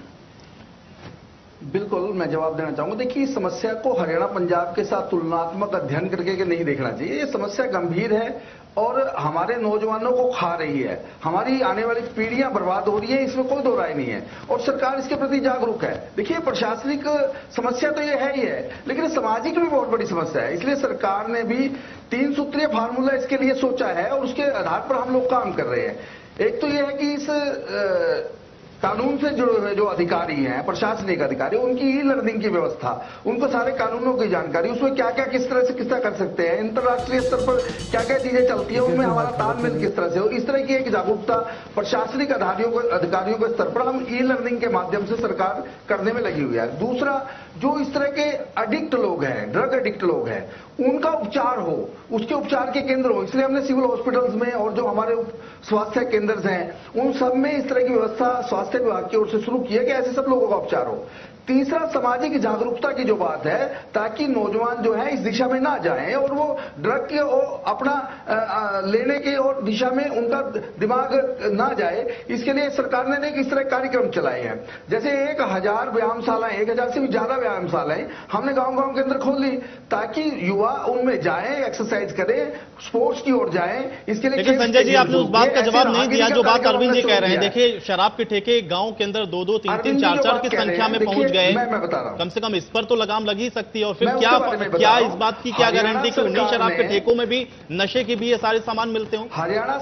बिल्कुल, मैं जवाब देना चाहूंगा। देखिए, इस समस्या को हरियाणा पंजाब के साथ तुलनात्मक अध्ययन करके नहीं देखना चाहिए। ये समस्या गंभीर है और हमारे नौजवानों को खा रही है, हमारी आने वाली पीढ़ियां बर्बाद हो रही है, इसमें कोई दो राय नहीं है और सरकार इसके प्रति जागरूक है। देखिए, प्रशासनिक समस्या तो ये है ही है, लेकिन सामाजिक भी बहुत बड़ी समस्या है। इसलिए सरकार ने भी 3 सूत्रीय फार्मूला इसके लिए सोचा है और उसके आधार पर हम लोग काम कर रहे हैं। एक तो यह है कि इस कानून से जुड़े हुए जो अधिकारी हैं, प्रशासनिक अधिकारी, उनकी ई लर्निंग की व्यवस्था, उनको सारे कानूनों की जानकारी, उसमें क्या क्या किस तरह से किस तरह कर सकते हैं, अंतर्राष्ट्रीय स्तर पर क्या क्या चीजें चलती है, उनमें हमारा तालमेल किस तरह से हो, इस तरह की एक जागरूकता प्रशासनिक अधिकारियों के स्तर पर हम ई लर्निंग के माध्यम से सरकार करने में लगी हुई है। दूसरा, जो इस तरह के एडिक्ट लोग हैं, ड्रग एडिक्ट लोग हैं, उनका उपचार हो, उसके उपचार के केंद्र हो, इसलिए हमने सिविल हॉस्पिटल्स में और जो हमारे स्वास्थ्य केंद्र हैं उन सब में इस तरह की व्यवस्था स्वास्थ्य विभाग की ओर से शुरू की है कि ऐसे सब लोगों का उपचार हो। तीसरा, सामाजिक जागरूकता की जो बात है, ताकि नौजवान जो है इस दिशा में ना जाएं और वो ड्रग के अपना लेने के और दिशा में उनका दिमाग ना जाए, इसके लिए सरकार ने इस तरह कार्यक्रम चलाए हैं। जैसे 1000 व्यायामशालाएं, 1000 से भी ज्यादा व्यायामशालाएं हमने गांव-गांव के अंदर खोल ली, ताकि युवा उनमें जाएं, एक्सरसाइज करें, स्पोर्ट्स की ओर जाएं। इसके लिए लेकिन संजय जी, आपने उस बात का जवाब नहीं दिया जो बात अरविंद जी कह रहे हैं। देखिए, शराब के ठेके गांव के अंदर 2-2, 3-3, 4-4 की संख्या में पहुंच गए। मैं बता रहा हूं, कम से कम इस पर तो लगाम लग ही सकती है। और फिर क्या इस बात की क्या गारंटी कि उन्हीं शराब के ठेकों में भी नशे के भी ये सारे सामान मिलते हो? हरियाणा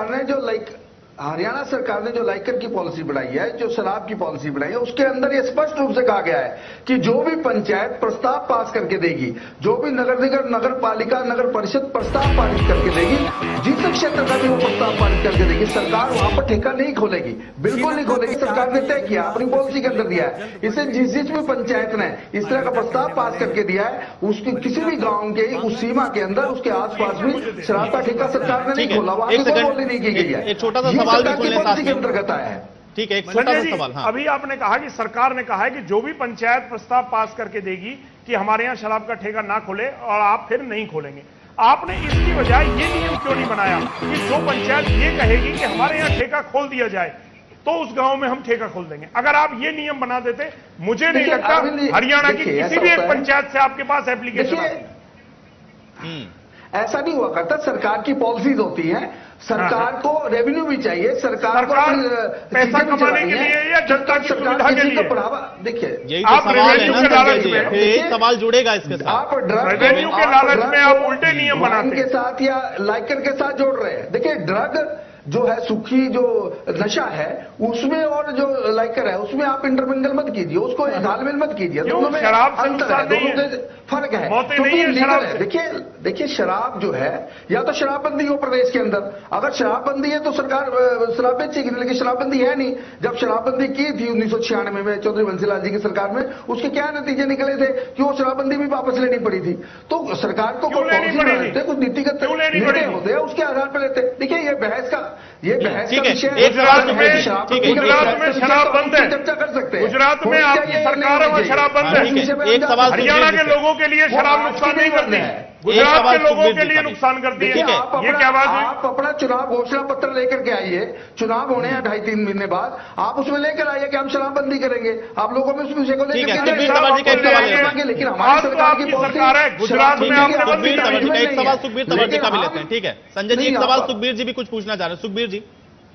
सरकार ने जो लाइकर की पॉलिसी बनाई है, जो शराब की पॉलिसी बनाई है, उसके अंदर ये स्पष्ट रूप से कहा गया है कि जो भी पंचायत प्रस्ताव पास करके देगी, जो भी नगर निगम, नगर पालिका, नगर परिषद प्रस्ताव पारित करके देगी, जिस क्षेत्र का भी वो प्रस्ताव पारित करके देगी, सरकार वहां पर ठेका नहीं खोलेगी, बिल्कुल नहीं खोलेगी। सरकार ने तय किया, अपनी पॉलिसी के अंदर दिया है। इसे जिस भी पंचायत ने इस तरह का प्रस्ताव पास करके दिया है, उसकी किसी भी गांव के उस सीमा के अंदर, उसके आसपास भी शराब का ठेका सरकार ने नहीं खोला, वहां से बोली नहीं की गई है। एक छोटा सा सवाल भी सुन लें साथ में। अंतर्गत आया है। ठीक है, एक छोटा सा सवाल। हाँ, अभी आपने कहा कि सरकार ने कहा है कि जो भी पंचायत प्रस्ताव पास करके देगी कि हमारे यहाँ शराब का ठेका ना खोले, और आप फिर नहीं खोलेंगे। आपने इसकी बजाय ये नियम क्यों नहीं बनाया कि जो पंचायत ये कहेगी कि हमारे यहाँ ठेका खोल दिया जाए, तो उस गांव में हम ठेका खोल देंगे? अगर आप ये नियम बना देते, मुझे नहीं लगता हरियाणा की किसी भी एक पंचायत से आपके पास एप्लीकेशन आती। ऐसा नहीं हुआ करता। सरकार की पॉलिसीज होती हैं, सरकार को रेवेन्यू भी चाहिए, सरकार को पैसा कमाने के लिए या जनता की सुविधा के लिए बढ़ावा। देखिए, यही तो सवाल है ना संजय जी, फिर यही सवाल जुड़ेगा इसके साथ। आप ड्रग रेवेन्यू के लालच में आप उल्टे नियम बनाते के साथ या लाइकर के साथ जोड़ रहे हैं। देखिए, ड्रग जो है, सूखी जो नशा है, उसमें और जो लाइकर है उसमें आप इंटरमिंगल मत कीजिए, उसको घालमेल मत कीजिए। दोनों में शराब से अंतर है, दोनों में फर्क है। देखिए, शराब जो है, या तो शराबबंदी हो प्रदेश के अंदर, अगर शराबबंदी है तो सरकार शराब बेचेगी, लेकिन शराबबंदी है नहीं। जब शराबबंदी की थी 1996 में चौधरी बंसीलाल जी की सरकार में, उसके क्या नतीजे निकले थे कि वो शराबबंदी भी वापस लेनी पड़ी थी। तो सरकार को कुछ नीतिगत निर्णय होते हैं, उसके आधार पर लेते। देखिए, ये बहस का विषय है। गुजरात में शराब बंद है, चर्चा कर सकते हैं। गुजरात में आपकी सरकार में शराब बंद है। एक सवाल, हरियाणा के लोगों के लिए शराब नुकसान नहीं करती है, गुजरात के लोगों के लिए नुकसान करती है। ये क्या बात है? आप अपना चुनाव घोषणा पत्र लेकर के आइए, चुनाव होने हैं 2.5-3 महीने बाद, आप उसमें लेकर आइए कि हम शराबबंदी करेंगे। आप लोगों में उस विषय को लेकर, लेकिन हमारी सरकार की सरकार है गुजरात में। एक सवाल सुखबीर तंवर का भी लेते हैं। ठीक है संजय जी, एक सवाल सुखबीर जी भी कुछ पूछना चाह रहे हैं। सुखबीर जी।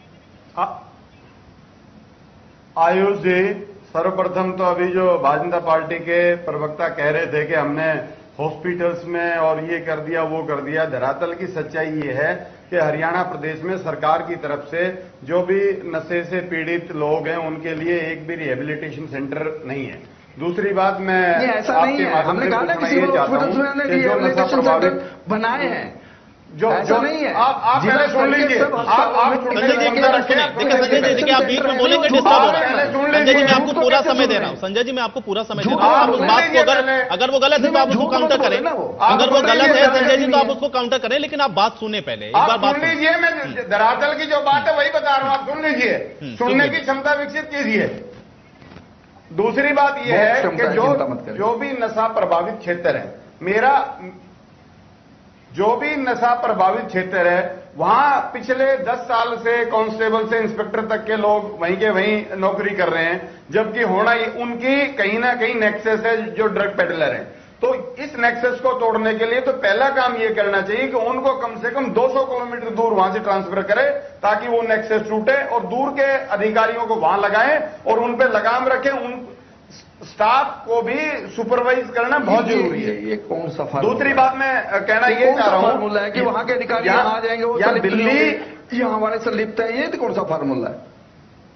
आयुष जी, सर्वप्रथम तो अभी जो भारतीय जनता पार्टी के प्रवक्ता कह रहे थे कि हमने हॉस्पिटल्स में और ये कर दिया वो कर दिया, धरातल की सच्चाई ये है कि हरियाणा प्रदेश में सरकार की तरफ से जो भी नशे से पीड़ित लोग हैं उनके लिए एक भी रिहेबिलिटेशन सेंटर नहीं है। दूसरी बात, मैं ऐसा नहीं है, हमने कहा ना कि सिविल हॉस्पिटल्स में रिहेबिलिटेशन सेंटर बनाए हैं, जो नहीं है। आप पहले सुन लीजिए, संजय जी देखिए, आप बीच में बोलेंगे डिस्टर्ब हो रहा है। संजय जी, मैं आपको पूरा समय दे रहा हूँ। संजय जी, मैं आपको पूरा समय दे रहा हूँ। आप उस बात को अगर वो गलत है तो आप उसको काउंटर करें, अगर वो गलत है संजय जी तो आप उसको काउंटर करें, लेकिन आप बात सुने पहले, एक बार बात सुन लीजिए। मैं धरातल की जो बात है वही बता रहा हूं, आप सुन लीजिए, सुनने की क्षमता विकसित कीजिए। दूसरी बात यह है कि जो भी नशा प्रभावित क्षेत्र है, जो भी नशा प्रभावित क्षेत्र है, वहां पिछले 10 साल से कांस्टेबल से इंस्पेक्टर तक के लोग वहीं के वहीं नौकरी कर रहे हैं, जबकि होना उनकी कहीं ना कहीं नेक्सस है जो ड्रग पेडलर है। तो इस नेक्सस को तोड़ने के लिए तो पहला काम यह करना चाहिए कि उनको कम से कम 200 किलोमीटर दूर वहां से ट्रांसफर करें, ताकि वो नेक्सस टूटे, और दूर के अधिकारियों को वहां लगाएं और उन पर लगाम रखें। उन स्टाफ को भी सुपरवाइज करना बहुत जरूरी है। ये कौन सा फार्मूला? दूसरी बात मैं कहना ये चाह रहा हूं है कि वहां के अधिकारी आ जाएंगे, वो दिल्ली ये हमारे से लिप्त है, ये तो कौन सा फार्मूला है?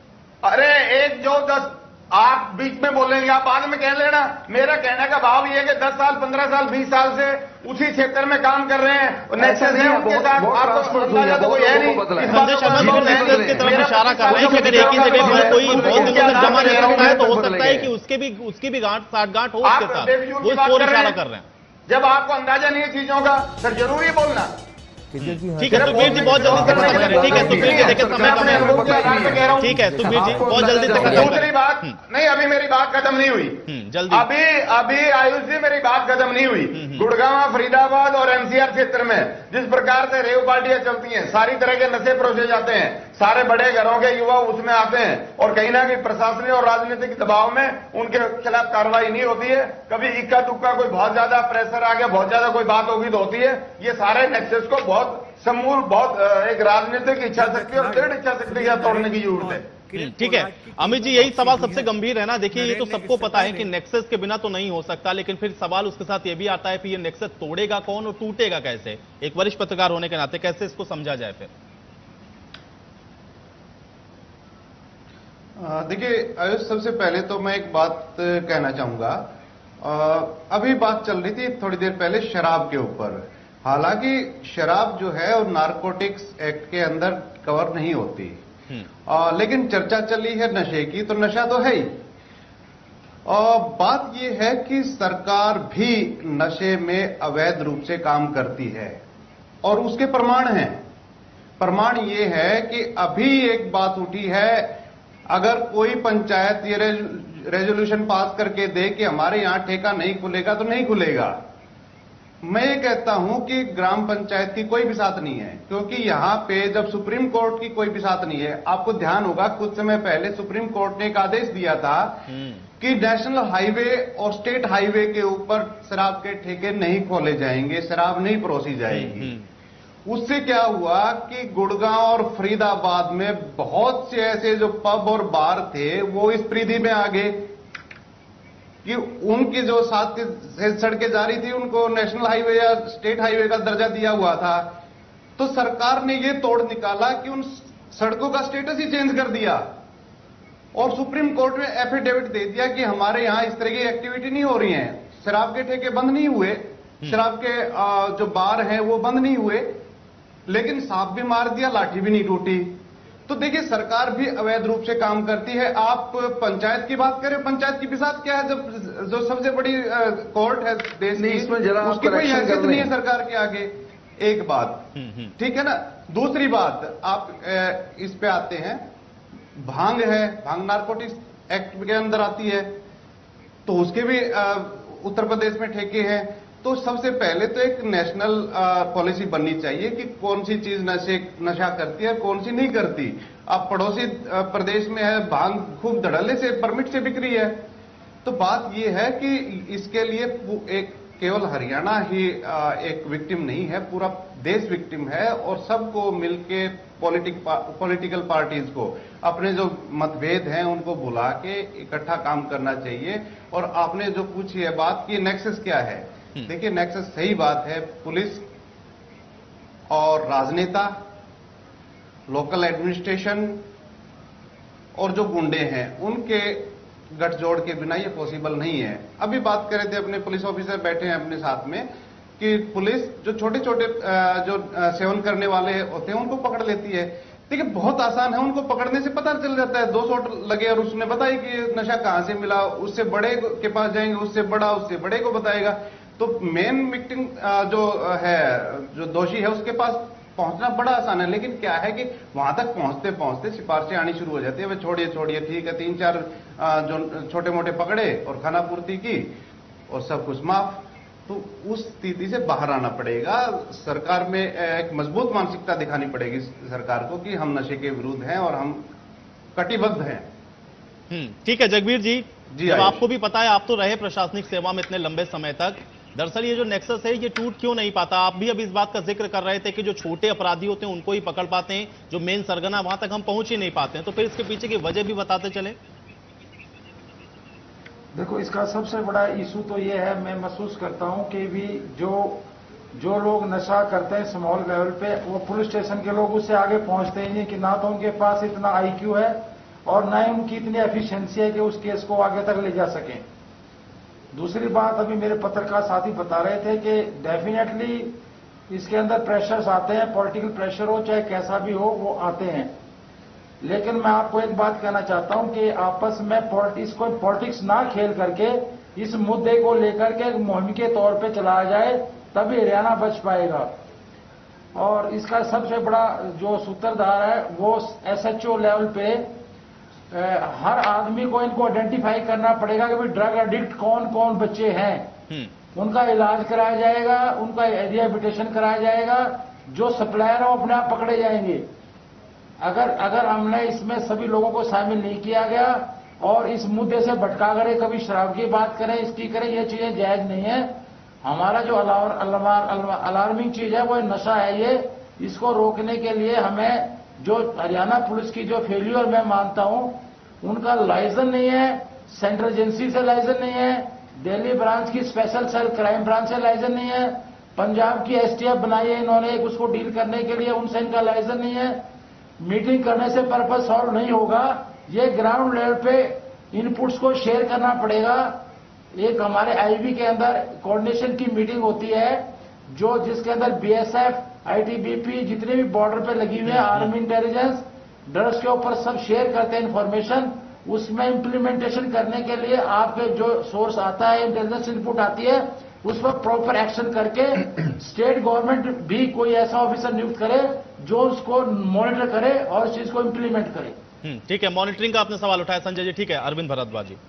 अरे एक जो 10 आप बीच में बोलेंगे, आप बाद में कह लेना। मेरा कहने का भाव ये है कि 10 साल 15 साल 20 साल से उसी क्षेत्र में काम कर रहे हैं, नेक्सस है उनके साथ, आपको अंदाजा तो कोई है नहीं। संजय शर्मा जी नेक्सस की तरफ इशारा कर रहे हैं कि अगर एक ही जगह पर कोई बहुत दिनों तक जमा नहीं रहता है तो हो सकता है कि उसकी भी साठगांठ हो उसके साथ, वो इस ओर इशारा कर रहे हैं। जब आपको अंदाजा नहीं है चीजों का, सर जरूरी बोलना। ठीक है सुखबीर जी, बहुत जल्दी से खत्म करें। ठीक है सुखबीर जी, देखिए समय कम है। ठीक है सुखबीर जी, बहुत जल्दी से खत्म करें। दूसरी बात नहीं, अभी मेरी बात खत्म नहीं हुई, जल्दी। अभी आयुष जी मेरी बात खत्म नहीं हुई। गुड़गांव, फरीदाबाद और एनसीआर क्षेत्र में जिस प्रकार से रेव पार्टियां चलती हैं, सारी तरह के नशे परोसे जाते हैं, सारे बड़े घरों के युवा उसमें आते हैं और कहीं ना कहीं प्रशासनिक और राजनीतिक दबाव में उनके खिलाफ कार्रवाई नहीं होती है। कभी इक्का दुक्का कोई बहुत ज्यादा प्रेशर आ गया, बहुत ज्यादा कोई बात होगी तो होती है। ये सारे नेक्सस को बहुत समूल, बहुत एक राजनीतिक इच्छा शक्ति और दृढ़ इच्छा शक्ति का तोड़ने की जरूरत है। ठीक है अमित जी, यही सवाल सबसे गंभीर है ना। देखिए ये तो सबको पता है कि नेक्सस के बिना तो नहीं हो सकता, लेकिन फिर सवाल उसके साथ ये भी आता है कि ये नेक्सस तोड़ेगा कौन और टूटेगा कैसे? एक वरिष्ठ पत्रकार होने के नाते कैसे इसको समझा जाए फिर? देखिए आयुष, सबसे पहले तो मैं एक बात कहना चाहूंगा। अभी बात चल रही थी थोड़ी देर पहले शराब के ऊपर। हालांकि शराब जो है और नारकोटिक्स एक्ट के अंदर कवर नहीं होती, लेकिन चर्चा चली है नशे की, तो नशा तो है ही। बात यह है कि सरकार भी नशे में अवैध रूप से काम करती है और उसके प्रमाण हैं। प्रमाण ये है कि अभी एक बात उठी है, अगर कोई पंचायत ये रेजोल्यूशन पास करके दे कि हमारे यहां ठेका नहीं खुलेगा तो नहीं खुलेगा। मैं ये कहता हूं कि ग्राम पंचायत की कोई भी साथ नहीं है, क्योंकि यहां पे जब सुप्रीम कोर्ट की कोई भी साथ नहीं है। आपको ध्यान होगा कुछ समय पहले सुप्रीम कोर्ट ने एक आदेश दिया था कि नेशनल हाईवे और स्टेट हाईवे के ऊपर शराब के ठेके नहीं खोले जाएंगे, शराब नहीं परोसी जाएगी। उससे क्या हुआ कि गुड़गांव और फरीदाबाद में बहुत से ऐसे जो पब और बार थे वो इस परिधि में आ गए कि उनकी जो साथ से सड़कें जारी थी उनको नेशनल हाईवे या स्टेट हाईवे का दर्जा दिया हुआ था। तो सरकार ने ये तोड़ निकाला कि उन सड़कों का स्टेटस ही चेंज कर दिया और सुप्रीम कोर्ट में एफिडेविट दे दिया कि हमारे यहां इस तरह की एक्टिविटी नहीं हो रही है। शराब के ठेके बंद नहीं हुए, शराब के जो बार हैं वो बंद नहीं हुए, लेकिन सांप भी मार दिया, लाठी भी नहीं टूटी। तो देखिए सरकार भी अवैध रूप से काम करती है। आप पंचायत की बात करें, पंचायत की भी साथ क्या है, जब जो सबसे बड़ी कोर्ट है देश की, उसकी कोई हैसियत नहीं है सरकार के आगे। एक बात ठीक है ना। दूसरी बात, आप इस पे आते हैं, भांग है, भांग नारकोटिक्स एक्ट के अंदर आती है, तो उसके भी उत्तर प्रदेश में ठेके हैं। तो सबसे पहले तो एक नेशनल पॉलिसी बननी चाहिए कि कौन सी चीज नशा करती है, कौन सी नहीं करती। अब पड़ोसी प्रदेश में है भांग खूब धड़ल्ले से परमिट से बिक रही है। तो बात यह है कि इसके लिए एक केवल हरियाणा ही एक विक्टिम नहीं है, पूरा देश विक्टिम है और सबको मिलके पॉलिटिकल पार्टीज को अपने जो मतभेद हैं उनको भुला के इकट्ठा काम करना चाहिए। और आपने जो पूछी है बात कि नेक्सस क्या है, देखिए नेक्सस सही बात है, पुलिस और राजनेता, लोकल एडमिनिस्ट्रेशन और जो गुंडे हैं उनके गठजोड़ के बिना ये पॉसिबल नहीं है। अभी बात कर रहे थे, अपने पुलिस ऑफिसर बैठे हैं अपने साथ में, कि पुलिस जो छोटे छोटे जो सेवन करने वाले होते हैं उनको पकड़ लेती है। देखिए बहुत आसान है, उनको पकड़ने से पता चल जाता है, 2 शॉट लगे और उसने बताया कि नशा कहां से मिला, उससे बड़े के पास जाएंगे, उससे बड़ा उससे बड़े को बताएगा। तो मेन विक्टिम जो है, जो दोषी है, उसके पास पहुंचना बड़ा आसान है। लेकिन क्या है कि वहां तक पहुंचते पहुंचते सिफारिशें आनी शुरू हो जाती है, वे छोड़िए छोड़िए, ठीक है 3-4 जो छोटे मोटे पकड़े और खाना पूर्ति की और सब कुछ माफ। तो उस स्थिति से बाहर आना पड़ेगा। सरकार में एक मजबूत मानसिकता दिखानी पड़ेगी सरकार को कि हम नशे के विरुद्ध हैं और हम कटिबद्ध हैं। ठीक है जगबीर जी, जब आपको भी पता है, आप तो रहे प्रशासनिक सेवा में इतने लंबे समय तक, दरअसल ये जो नेक्सस है ये टूट क्यों नहीं पाता? आप भी अब इस बात का जिक्र कर रहे थे कि जो छोटे अपराधी होते हैं उनको ही पकड़ पाते हैं, जो मेन सरगना वहां तक हम पहुंच ही नहीं पाते हैं। तो फिर इसके पीछे की वजह भी बताते चले। देखो इसका सबसे बड़ा इशू तो ये है, मैं महसूस करता हूं कि भी जो लोग नशा करते हैं स्मॉल लेवल पे, वो पुलिस स्टेशन के लोग उससे आगे पहुंचते ही नहीं, कि ना तो उनके पास इतना IQ है और न ही उनकी इतनी एफिशिएंसी है कि उस केस को आगे तक ले जा सकें। दूसरी बात, अभी मेरे पत्रकार साथी बता रहे थे कि डेफिनेटली इसके अंदर प्रेशर्स आते हैं, पॉलिटिकल प्रेशर हो चाहे कैसा भी हो वो आते हैं। लेकिन मैं आपको एक बात कहना चाहता हूं कि आपस में पॉलिटिक्स ना खेल करके इस मुद्दे को लेकर के एक मुहिम के तौर पे चलाया जाए, तभी हरियाणा बच पाएगा। और इसका सबसे बड़ा जो सूत्रधार है वो SHO लेवल पे हर आदमी को इनको आइडेंटिफाई करना पड़ेगा कि भाई ड्रग एडिक्ट कौन कौन बच्चे हैं, उनका इलाज कराया जाएगा, उनका रिहेबिलिटेशन कराया जाएगा। जो सप्लायर हो अपने आप पकड़े जाएंगे। अगर हमने इसमें सभी लोगों को शामिल नहीं किया गया और इस मुद्दे से भटका करें, कभी शराब की बात करें, इसकी करें, ये चीजें जायज नहीं है। हमारा जो अलार्मिंग चीज है वो नशा है। ये इसको रोकने के लिए हमें जो हरियाणा पुलिस की जो फेल्यूर मैं मानता हूं, उनका लाइसेंस नहीं है, सेंट्रल एजेंसी से लाइसेंस नहीं है, दिल्ली ब्रांच की स्पेशल सेल क्राइम ब्रांच से लाइसेंस नहीं है, पंजाब की STF बनाई है इन्होंने उसको डील करने के लिए, उनसे इनका लाइसेंस नहीं है। मीटिंग करने से पर्पस सॉल्व नहीं होगा। ये ग्राउंड लेवल पे इनपुट्स को शेयर करना पड़ेगा। एक हमारे IB के अंदर कोऑर्डिनेशन की मीटिंग होती है जिसके अंदर BSF, ITBP जितने भी बॉर्डर पे लगी हुई है, आर्मी इंटेलिजेंस, ड्रग्स के ऊपर सब शेयर करते हैं इन्फॉर्मेशन। उसमें इंप्लीमेंटेशन करने के लिए आपके जो सोर्स आता है, इंटेलिजेंस इनपुट आती है, उस पर प्रॉपर एक्शन करके स्टेट गवर्नमेंट भी कोई ऐसा ऑफिसर नियुक्त करे जो उसको मॉनिटर करे और इस चीज को इंप्लीमेंट करे। ठीक है, मॉनिटरिंग का आपने सवाल उठाया संजय जी। ठीक है, अरविंद भरद्वाज जी।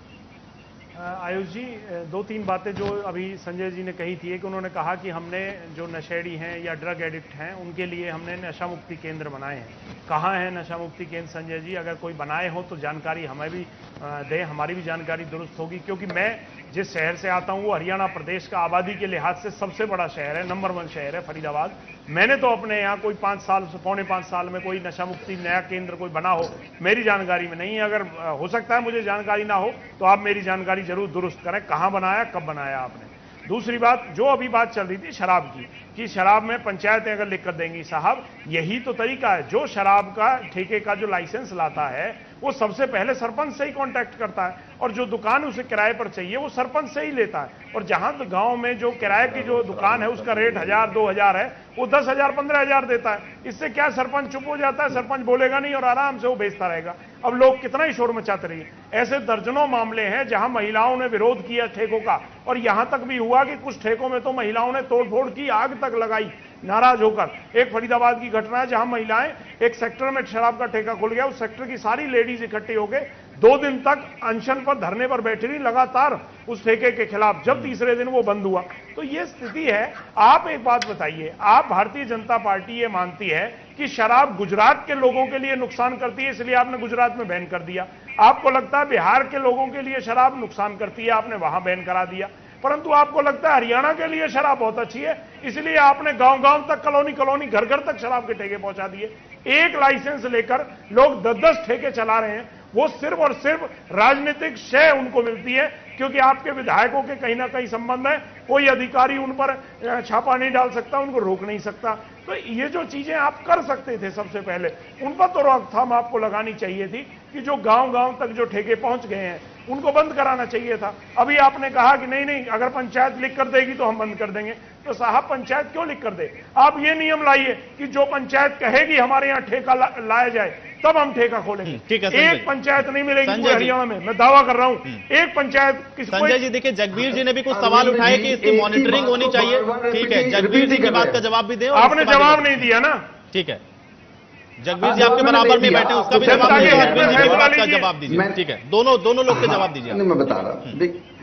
आयुष जी, दो तीन बातें जो अभी संजय जी ने कही थी कि उन्होंने कहा कि हमने जो नशेड़ी हैं या ड्रग एडिक्ट हैं उनके लिए हमने नशा मुक्ति केंद्र बनाए हैं। कहाँ है नशा मुक्ति केंद्र संजय जी? अगर कोई बनाए हो तो जानकारी हमें भी दें, हमारी भी जानकारी दुरुस्त होगी। क्योंकि मैं जिस शहर से आता हूं वो हरियाणा प्रदेश का आबादी के लिहाज से सबसे बड़ा शहर है, नंबर 1 शहर है फरीदाबाद। मैंने तो अपने यहाँ कोई 5 साल से पौने 5 साल में कोई नशा मुक्ति नया केंद्र कोई बना हो मेरी जानकारी में नहीं है। अगर हो सकता है मुझे जानकारी ना हो तो आप मेरी जानकारी जरूर दुरुस्त करें, कहां बनाया, कब बनाया आपने। दूसरी बात, जो अभी बात चल रही थी शराब की, कि शराब में पंचायतें अगर लिख कर देंगी, साहब यही तो तरीका है। जो शराब का ठेके का जो लाइसेंस लाता है वो सबसे पहले सरपंच से ही कांटेक्ट करता है, और जो दुकान उसे किराए पर चाहिए वो सरपंच से ही लेता है। और जहां तो गांव में जो किराए की जो दुकान है उसका रेट 1000 2000 है, वो 10,000 15,000 देता है। इससे क्या सरपंच चुप हो जाता है, सरपंच बोलेगा नहीं और आराम से वो बेचता रहेगा। अब लोग कितना ही शोर मचाते रहिए। ऐसे दर्जनों मामले हैं जहां महिलाओं ने विरोध किया ठेकों का, और यहां तक भी हुआ कि कुछ ठेकों में तो महिलाओं ने तोड़फोड़ की, आग तक लगाई नाराज होकर। एक फरीदाबाद की घटना है जहां महिलाएं, एक सेक्टर में शराब का ठेका खुल गया, उस सेक्टर की सारी लेडीज इकट्ठी हो गए, 2 दिन तक अनशन पर धरने पर बैठी रही लगातार उस ठेके के खिलाफ। जब तीसरे दिन वो बंद हुआ, तो ये स्थिति है। आप एक बात बताइए, आप भारतीय जनता पार्टी ये मानती है कि शराब गुजरात के लोगों के लिए नुकसान करती है इसलिए आपने गुजरात में बैन कर दिया। आपको लगता है बिहार के लोगों के लिए शराब नुकसान करती है, आपने वहां बैन करा दिया। परंतु आपको लगता है हरियाणा के लिए शराब बहुत अच्छी है इसलिए आपने गांव-गांव तक, कॉलोनी-कॉलोनी, घर-घर तक शराब के ठेके पहुंचा दिए। एक लाइसेंस लेकर लोग 10-10 ठेके चला रहे हैं। वो सिर्फ और सिर्फ राजनीतिक शय उनको मिलती है क्योंकि आपके विधायकों के कहीं ना कहीं संबंध है। कोई अधिकारी उन पर छापा नहीं डाल सकता, उनको रोक नहीं सकता। तो ये जो चीजें आप कर सकते थे सबसे पहले, उन पर तो रोकथाम आपको लगानी चाहिए थी कि जो गांव-गांव तक जो ठेके पहुंच गए हैं उनको बंद कराना चाहिए था। अभी आपने कहा कि नहीं अगर पंचायत लिख कर देगी तो हम बंद कर देंगे। तो साहब पंचायत क्यों लिख कर दे? आप ये नियम लाइए कि जो पंचायत कहेगी हमारे यहाँ ठेका लाया जाए तब हम ठेका खोलेंगे। ठीक है, एक पंचायत नहीं मिलेगी पूरे हरियाणा में, मैं दावा कर रहा हूं। एक पंचायत संजय जी, देखिए जगबीर जी ने भी कुछ सवाल उठाए कि इसकी मॉनिटरिंग होनी चाहिए। ठीक है, जगबीर जी की बात का जवाब भी दें। आपने जवाब नहीं दिया ना। ठीक है, जगबीर जी आपके बराबर में बैठे, उसका भी जवाब दीजिए, जगबीर जी की बात का जवाब दीजिए। ठीक है, दोनों लोग के जवाब दीजिए। मैं बता रहा हूं,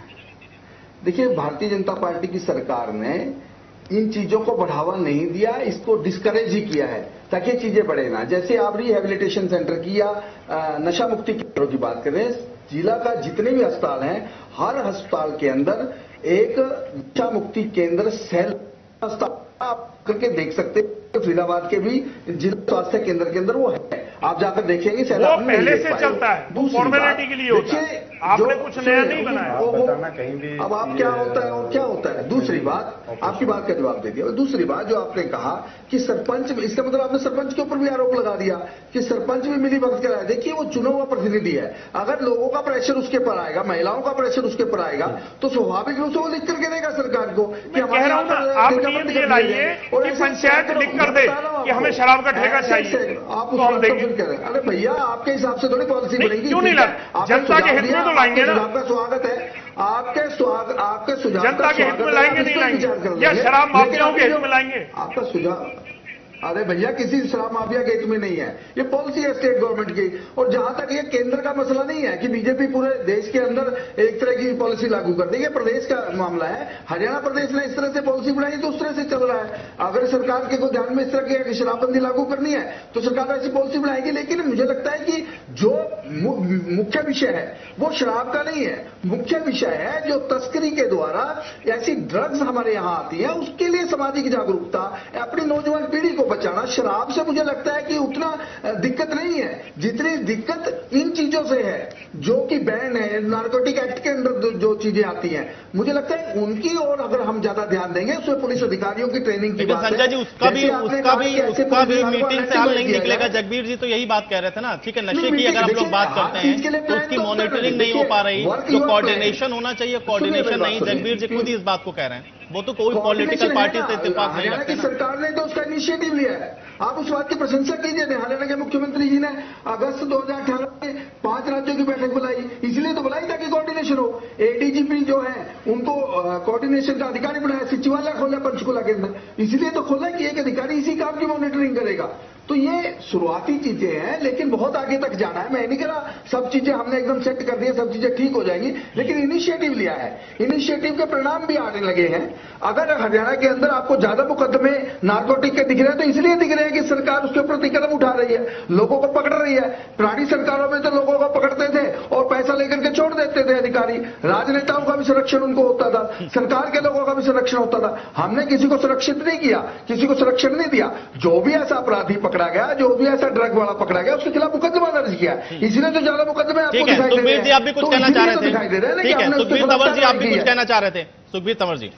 देखिए भारतीय जनता पार्टी की सरकार ने इन चीजों को बढ़ावा नहीं दिया, इसको डिस्करेज ही किया है ताकि चीजें बढ़े ना। जैसे आप रिहेबिलिटेशन सेंटर की या नशा मुक्ति केंद्रों की बात करें, जिला का जितने भी अस्पताल हैं, हर अस्पताल के अंदर एक नशा मुक्ति केंद्र सेल अस्पताल आप करके देख सकते हैं। फरीदाबाद के भी जिला स्वास्थ्य केंद्र के अंदर वो है, आप जाकर देखेंगे। वो पहले से चलता है, वो फॉर्मेलिटी के लिए होता है। आपने कुछ नया नहीं बनाया। बताना कहीं भी। अब आप क्या होता है और क्या होता है। दूसरी बात, आपकी बात का जवाब दे दिया। दूसरी बात जो आपने कहा कि सरपंच, इसका मतलब आपने सरपंच के ऊपर भी आरोप लगा दिया कि सरपंच भी मिली भगत कराया। देखिए वो चुना हुआ प्रतिनिधि है, अगर लोगों का प्रेशर उसके पर आएगा, महिलाओं का प्रेशर उसके पर आएगा, तो स्वाभाविक रूप से वो लिख करके देगा सरकार को कि हमारे आप नीति ये लाइए कि पंचायत लिख कर दे कि हमें शराब का ठेका चाहिए, आप उस बात को कह रहे हैं। अरे भैया आपके हिसाब से थोड़ी पॉलिसी बनेगी, क्यों नहीं लाए? जनता के हित में तो लाएंगे ना। आपका स्वागत है, आपके सुझाव जनता के हित में लाएंगे नहीं लाएंगे, या शराब माफियाओं के हित में लाएंगे? आपका सुझाव, अरे भैया किसी शराब माफिया के हित में नहीं है, ये पॉलिसी है स्टेट गवर्नमेंट की। और जहां तक ये केंद्र का मसला नहीं है कि बीजेपी पूरे देश के अंदर एक तरह की पॉलिसी लागू कर देगी, प्रदेश का मामला है। हरियाणा प्रदेश ने इस तरह से पॉलिसी बनाई तो उस तरह से चल रहा है। अगर सरकार के को ध्यान में इस तरह की शराबबंदी लागू करनी है तो सरकार ऐसी पॉलिसी बनाएगी। लेकिन मुझे लगता है कि जो मुख्य विषय है वो शराब का नहीं है, मुख्य विषय है जो तस्करी के द्वारा ऐसी ड्रग्स हमारे यहां आती है, उसके लिए सामाजिक जागरूकता, अपनी नौजवान पीढ़ी को बचाना। शराब से मुझे लगता है कि उतना दिक्कत नहीं है जितनी दिक्कत इन चीजों से है जो कि बैन है, नारकोटिक एक्ट के अंदर जो चीजें आती हैं। मुझे लगता है उनकी और अगर हम ज्यादा ध्यान देंगे, उसमें पुलिस अधिकारियों की ट्रेनिंग की बात है। संजय जी उसका भी मीटिंग से हल नहीं निकलेगा। जगबीर जी तो यही बात कह रहे थे ना। ठीक है, नशे की अगर हम लोग बात करते हैं तो उसकी मॉनिटरिंग नहीं हो पा रही, तो कोऑर्डिनेशन होना चाहिए, कोऑर्डिनेशन नहीं। जगबीर जी खुद ही इस बात को कह रहे हैं, वो तो कोई पॉलिटिकल पार्टी से इत्तेफाक नहीं रखते ना। सरकार ने तो उसका इनिशिएटिव लिया है, आप उस बात की प्रशंसा कीजिए। हरियाणा के मुख्यमंत्री जी ने अगस्त 2018 में 5 राज्यों की बैठक बुलाई, इसलिए तो बुलाई ताकि कोऑर्डिनेशन हो। एडीजीपी जो है उनको कोऑर्डिनेशन का अधिकारी बनाया, सचिवालय खोला पंचकुला के अंदर, इसलिए तो खोला कि एक अधिकारी इसी काम की मॉनिटरिंग करेगा। तो ये शुरुआती चीजें हैं, लेकिन बहुत आगे तक जाना है। मैं नहीं कह रहा सब चीजें हमने एकदम सेट कर दी है, सब चीजें ठीक हो जाएंगी, लेकिन इनिशिएटिव लिया है, इनिशिएटिव के परिणाम भी आने लगे हैं। अगर हरियाणा के अंदर आपको ज्यादा मुकदमे नारकोटिक के दिख रहे हैं तो इसलिए दिख रहे हैं कि सरकार उसके प्रति कदम उठा रही है, लोगों को पकड़ रही है। पुरानी सरकारों में तो लोगों को पकड़ते थे और पैसा लेकर के छोड़ देते थे अधिकारी, राजनेताओं का भी संरक्षण उनको होता था, सरकार के लोगों का भी संरक्षण होता था। हमने किसी को सुरक्षित नहीं किया, किसी को संरक्षण नहीं दिया। जो भी ऐसा अपराधी पकड़ा गया, जो भी ऐसा ड्रग वाला पकड़ा गया, उसके खिलाफ मुकदमा दर्ज किया, इसलिए तो ज्यादा मुकदमे आपको दिखाई दे रहे हैं। सुखबीर जी आप भी कुछ कहना चाह रहे थे, ठीक है सुखबीर तंवर जी आप भी कुछ कहना चाह रहे थे। सुखबीर तंवर जी।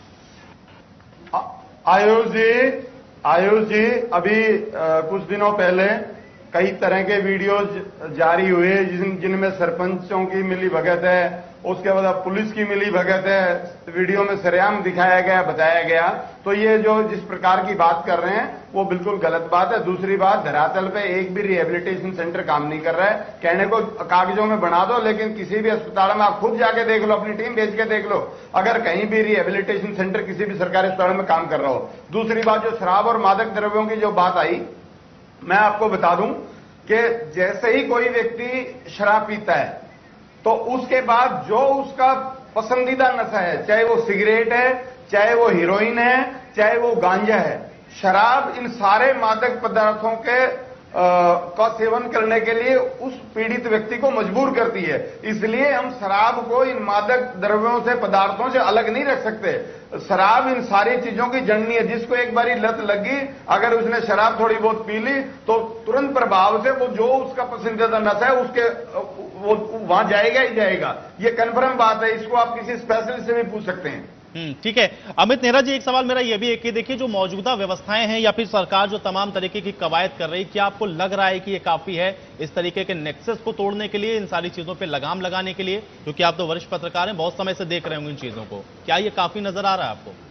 आयुष जी अभी कुछ दिनों पहले कई तरह के वीडियोज जारी हुए जिनमें सरपंचों की मिली भगत है, उसके बाद पुलिस की मिली भगत है, वीडियो में सरेआम दिखाया गया, बताया गया। तो ये जो जिस प्रकार की बात कर रहे हैं वो बिल्कुल गलत बात है। दूसरी बात, धरातल पे एक भी रिहेबिलिटेशन सेंटर काम नहीं कर रहा है। कहने को कागजों में बना दो, लेकिन किसी भी अस्पताल में आप खुद जाके देख लो, अपनी टीम भेज के देख लो, अगर कहीं भी रिहेबिलिटेशन सेंटर किसी भी सरकारी अस्पताल में काम कर रहा हो। दूसरी बात, जो शराब और मादक द्रव्यों की जो बात आई, मैं आपको बता दूं कि जैसे ही कोई व्यक्ति शराब पीता है तो उसके बाद जो उसका पसंदीदा नशा है, चाहे वो सिगरेट है, चाहे वो हीरोइन है, चाहे वो गांजा है, शराब इन सारे मादक पदार्थों के का सेवन करने के लिए उस पीड़ित व्यक्ति को मजबूर करती है। इसलिए हम शराब को इन मादक द्रव्यों से, पदार्थों से अलग नहीं रख सकते। शराब इन सारी चीजों की जननी है। जिसको एक बारी लत लगी, अगर उसने शराब थोड़ी बहुत पी ली तो तुरंत प्रभाव से वो जो उसका पसंदीदा नशा है उसके वो वहां जाएगा ही जाएगा। ये कन्फर्म बात है, इसको आप किसी स्पेशलिस्ट से भी पूछ सकते हैं। ठीक है। अमित नेहरा जी, एक सवाल मेरा यह भी है कि देखिए जो मौजूदा व्यवस्थाएं हैं या फिर सरकार जो तमाम तरीके की कवायद कर रही, क्या आपको लग रहा है कि ये काफी है इस तरीके के नेक्सस को तोड़ने के लिए, इन सारी चीजों पे लगाम लगाने के लिए? क्योंकि आप तो वरिष्ठ पत्रकार हैं, बहुत समय से देख रहे होंगे इन चीजों को, क्या ये काफी नजर आ रहा है आपको?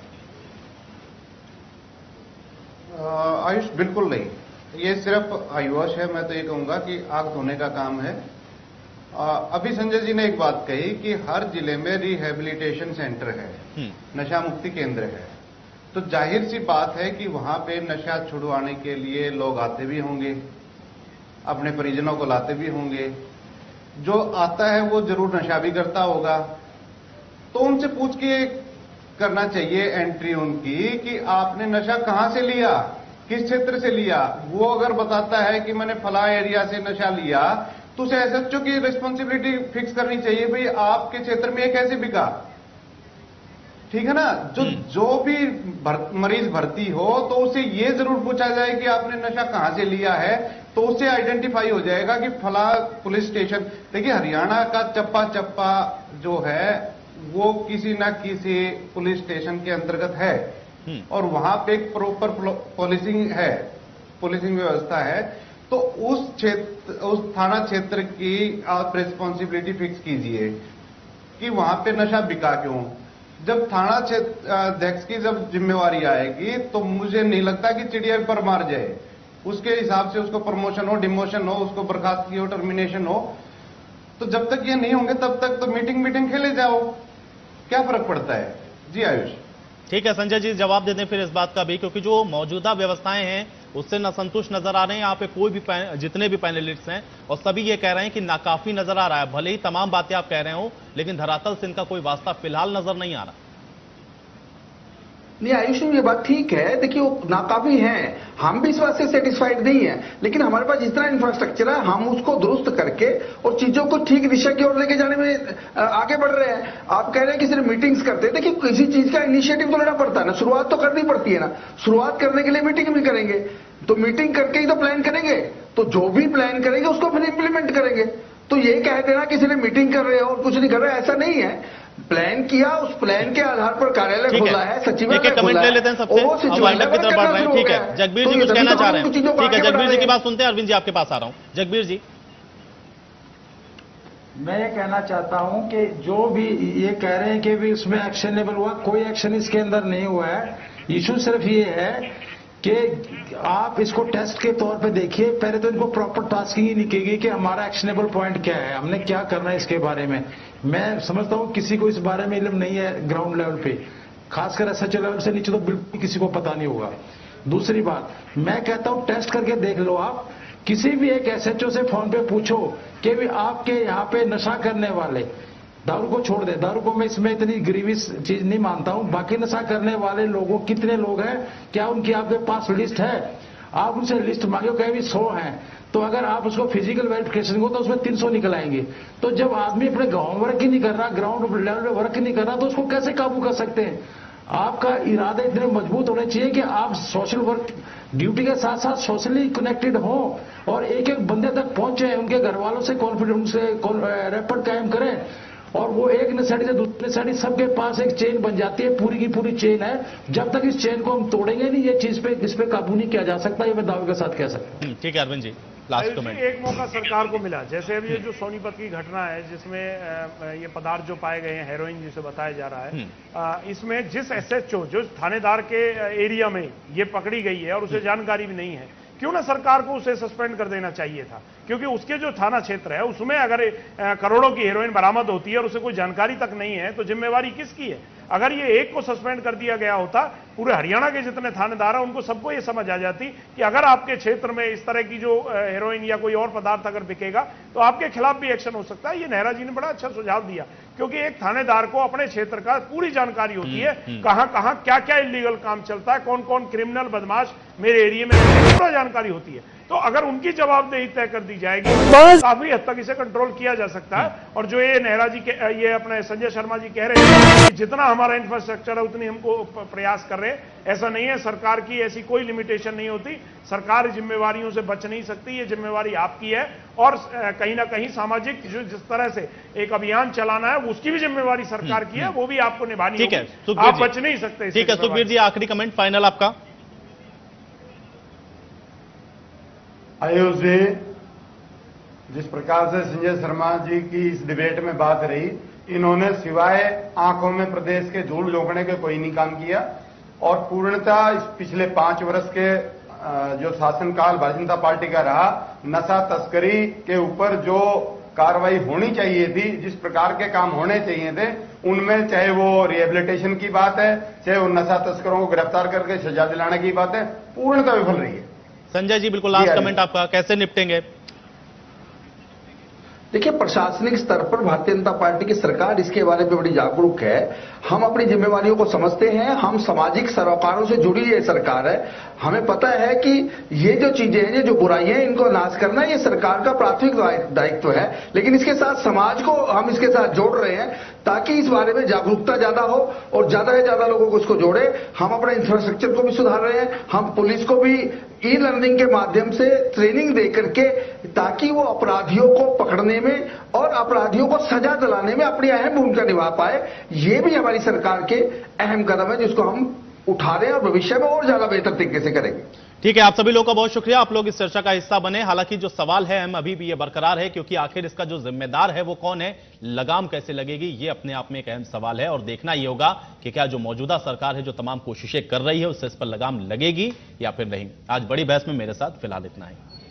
आयुष, बिल्कुल नहीं, ये सिर्फ आयुष है। मैं तो ये कहूंगा कि आग धोने का काम है। अभी संजय जी ने एक बात कही कि हर जिले में रिहेबिलिटेशन सेंटर है, नशा मुक्ति केंद्र है, तो जाहिर सी बात है कि वहां पे नशा छुड़वाने के लिए लोग आते भी होंगे, अपने परिजनों को लाते भी होंगे। जो आता है वो जरूर नशा भी करता होगा, तो उनसे पूछ के करना चाहिए एंट्री उनकी कि आपने नशा कहां से लिया, किस क्षेत्र से लिया। वो अगर बताता है कि मैंने फला एरिया से नशा लिया, तो उसे एसएचओ की रिस्पॉन्सिबिलिटी फिक्स करनी चाहिए, भाई आपके क्षेत्र में ये कैसे बिका। ठीक है ना। जो भी मरीज भर्ती हो तो उसे ये जरूर पूछा जाए कि आपने नशा कहां से लिया है, तो उससे आइडेंटिफाई हो जाएगा कि फला पुलिस स्टेशन। देखिए हरियाणा का चप्पा चप्पा जो है वो किसी ना किसी पुलिस स्टेशन के अंतर्गत है और वहां पे एक प्रॉपर पुलिसिंग है, पुलिसिंग व्यवस्था है। तो उस थाना क्षेत्र की आप रिस्पॉन्सिबिलिटी फिक्स कीजिए कि वहां पे नशा बिका क्यों। जब थाना क्षेत्र अध्यक्ष की जब जिम्मेवारी आएगी तो मुझे नहीं लगता कि चिड़िया पर मार जाए, उसके हिसाब से उसको प्रमोशन हो, डिमोशन हो, उसको बर्खास्तगी हो, टर्मिनेशन हो। तो जब तक ये नहीं होंगे तब तक तो मीटिंग खेले जाओ, क्या फर्क पड़ता है। जी आयुष। ठीक है संजय जी, जवाब दे दें फिर इस बात का भी, क्योंकि जो मौजूदा व्यवस्थाएं हैं उससे नासंतुष्ट नजर आ रहे हैं यहाँ पे कोई भी जितने भी पैनलिस्ट्स हैं, और सभी ये कह रहे हैं कि नाकाफी नजर आ रहा है। भले ही तमाम बातें आप कह रहे हो, लेकिन धरातल से इनका कोई वास्ता फिलहाल नजर नहीं आ रहा। नहीं आयुष, ये बात ठीक है। देखिए वो नाकाफी है, हम भी इस बात से सेटिस्फाइड नहीं है, लेकिन हमारे पास जितना इंफ्रास्ट्रक्चर है हम उसको दुरुस्त करके और चीजों को ठीक दिशा की ओर लेके जाने में आगे बढ़ रहे हैं। आप कह रहे हैं कि सिर्फ मीटिंग्स करते हैं, देखिए किसी चीज का इनिशिएटिव तो लेना पड़ता है ना, शुरुआत तो करनी पड़ती है ना। शुरुआत करने के लिए मीटिंग भी करेंगे, तो मीटिंग करके ही तो प्लान करेंगे, तो जो भी प्लान करेंगे उसको फिर इंप्लीमेंट करेंगे। तो ये कह देना किसी ने मीटिंग कर रहे हो और कुछ नहीं कर रहे, ऐसा नहीं है। प्लान किया, उस प्लान के आधार पर कार्यालय खोला है, सचिवालय कमेंट ले लेते हैं सबसे, वाइंड अप की तरफ बढ़ रहे हैं। ठीक है जगबीर जी कुछ कहना चाह रहे हैं। ठीक है जगबीर जी की बात सुनते हैं, अरविंद जी आपके पास आ रहा हूं। जगबीर जी, मैं ये कहना चाहता हूं कि जो भी ये कह रहे हैं कि भी उसमें एक्शनेबल हुआ, कोई एक्शन इसके अंदर नहीं हुआ है। इशू सिर्फ ये है कि आप इसको टेस्ट के तौर पे देखिए। पहले तो इनको प्रॉपर टास्किंग ही निकलेगी कि हमारा एक्शनेबल पॉइंट क्या है, हमने क्या करना है इसके बारे में। मैं समझता हूं किसी को इस बारे में इल्म नहीं है ग्राउंड लेवल पे, खासकर एसएचओ लेवल से नीचे तो बिल्कुल किसी को पता नहीं होगा। दूसरी बात, मैं कहता हूं टेस्ट करके देख लो। आप किसी भी एक एसएचओ से फोन पे पूछो कि भी आपके यहाँ पे नशा करने वाले, दारू को छोड़ दे, दारू को मैं इसमें इतनी ग्रीवियस चीज नहीं मानता हूं, बाकी नशा करने वाले लोगों कितने लोग हैं, क्या उनकी आपके पास लिस्ट है? आप उनसे लिस्ट मांगे, कहीं भी 100 हैं, तो अगर आप उसको फिजिकल वेरिफिकेशन को तो उसमें 300 निकल आएंगे। तो जब आदमी अपने गांव वर्क ही नहीं कर रहा, ग्राउंड लेवल पे वर्क ही नहीं कर रहा, तो उसको कैसे काबू कर सकते हैं? आपका इरादे इतने मजबूत होने चाहिए कि आप सोशल वर्क ड्यूटी के साथ साथ सोशली कनेक्टेड हो और एक एक बंदे तक पहुंचे, उनके घर वालों से कॉन्फिडेंस से रैपड कायम करें, और वो एक नशेड़ी से दूसरे नशेड़ी सबके पास एक चेन बन जाती है, पूरी की पूरी चेन है। जब तक इस चेन को हम तोड़ेंगे नहीं, ये चीज पे इस पे काबू नहीं किया जा सकता, ये मैं दावे के साथ कह सकता हूं। ठीक है अरविंद जी, लास्ट कमेंट। एक मौका सरकार को मिला, जैसे अभी ये जो सोनीपत की घटना है जिसमें ये पदार्थ जो पाए गए हैं, हेरोइन जिसे बताया जा रहा है, इसमें जिस एसएचओ जो थानेदार के एरिया में ये पकड़ी गई है और उसे जानकारी भी नहीं है, क्यों ना सरकार को उसे सस्पेंड कर देना चाहिए था, क्योंकि उसके जो थाना क्षेत्र है उसमें अगर करोड़ों की हेरोइन बरामद होती है और उसे कोई जानकारी तक नहीं है तो जिम्मेवारी किसकी है? अगर ये एक को सस्पेंड कर दिया गया होता, पूरे हरियाणा के जितने थानेदार हैं उनको सबको ये समझ आ जाती कि अगर आपके क्षेत्र में इस तरह की जो हेरोइन या कोई और पदार्थ अगर बिकेगा तो आपके खिलाफ भी एक्शन हो सकता है। ये नेहरा जी ने बड़ा अच्छा सुझाव दिया, क्योंकि एक थानेदार को अपने क्षेत्र का पूरी जानकारी होती है, कहां कहां क्या क्या इलीगल काम चलता है, कौन कौन क्रिमिनल बदमाश मेरे एरिया में, पूरा जानकारी होती है। तो अगर उनकी जवाबदेही तय कर दी जाएगी तो काफी हद तक इसे कंट्रोल किया जा सकता है। और जो ये नेहरा जी के ये अपने संजय शर्मा जी कह रहे हैं कि जितना हमारा इंफ्रास्ट्रक्चर है उतनी हमको प्रयास कर रहे हैं, ऐसा नहीं है। सरकार की ऐसी कोई लिमिटेशन नहीं होती, सरकार जिम्मेवारियों से बच नहीं सकती, ये जिम्मेवारी आपकी है। और कहीं ना कहीं सामाजिक जो जिस तरह से एक अभियान चलाना है उसकी भी जिम्मेवारी सरकार की है, वो भी आपको निभानी होगी, आप बच नहीं सकते। ठीक है सुखबीर जी, आखिरी कमेंट फाइनल आपका। आयुष जी, जिस प्रकार से संजय शर्मा जी की इस डिबेट में बात रही, इन्होंने सिवाय आंखों में प्रदेश के झूठ झोंकने के कोई नहीं काम किया। और पूर्णतः इस पिछले 5 वर्ष के जो शासनकाल भारतीय जनता पार्टी का रहा, नशा तस्करी के ऊपर जो कार्रवाई होनी चाहिए थी, जिस प्रकार के काम होने चाहिए थे, उनमें चाहे वो रिहेबिलिटेशन की बात है, चाहे वो नशा तस्करों को गिरफ्तार करके सजा दिलाने की बात है, पूर्णतः विफल रही है। संजय जी बिल्कुल लास्ट कमेंट आपका, कैसे निपटेंगे? देखिए, प्रशासनिक स्तर पर भारतीय जनता पार्टी की सरकार इसके बारे में बड़ी जागरूक है। हम अपनी जिम्मेवारियों को समझते हैं, हम सामाजिक सरोकारों से जुड़ी ये सरकार है। हमें पता है कि ये जो चीजें हैं, ये जो बुराइयां हैं, इनको नाश करना ये सरकार का प्राथमिक दायित्व है। लेकिन इसके साथ समाज को हम इसके साथ जोड़ रहे हैं ताकि इस बारे में जागरूकता ज्यादा हो और ज्यादा से ज्यादा लोगों को इसको जोड़े। हम अपने इंफ्रास्ट्रक्चर को भी सुधार रहे हैं, हम पुलिस को भी ई लर्निंग के माध्यम से ट्रेनिंग दे करके, ताकि वो अपराधियों को पकड़ने में और अपराधियों को सजा दिलाने में अपनी अहम भूमिका निभा पाए। ये भी हमारी सरकार के अहम कदम है जिसको हम उठा रहे हैं और भविष्य में और ज्यादा बेहतर तरीके से करेंगे। ठीक है, आप सभी लोगों का बहुत शुक्रिया, आप लोग इस चर्चा का हिस्सा बने। हालांकि जो सवाल है हम अभी भी ये बरकरार है, क्योंकि आखिर इसका जो जिम्मेदार है वो कौन है, लगाम कैसे लगेगी, ये अपने आप में एक अहम सवाल है। और देखना ये होगा कि क्या जो मौजूदा सरकार है जो तमाम कोशिशें कर रही है उससे इस पर लगाम लगेगी या फिर नहीं। आज बड़ी बहस में मेरे साथ फिलहाल इतना ही।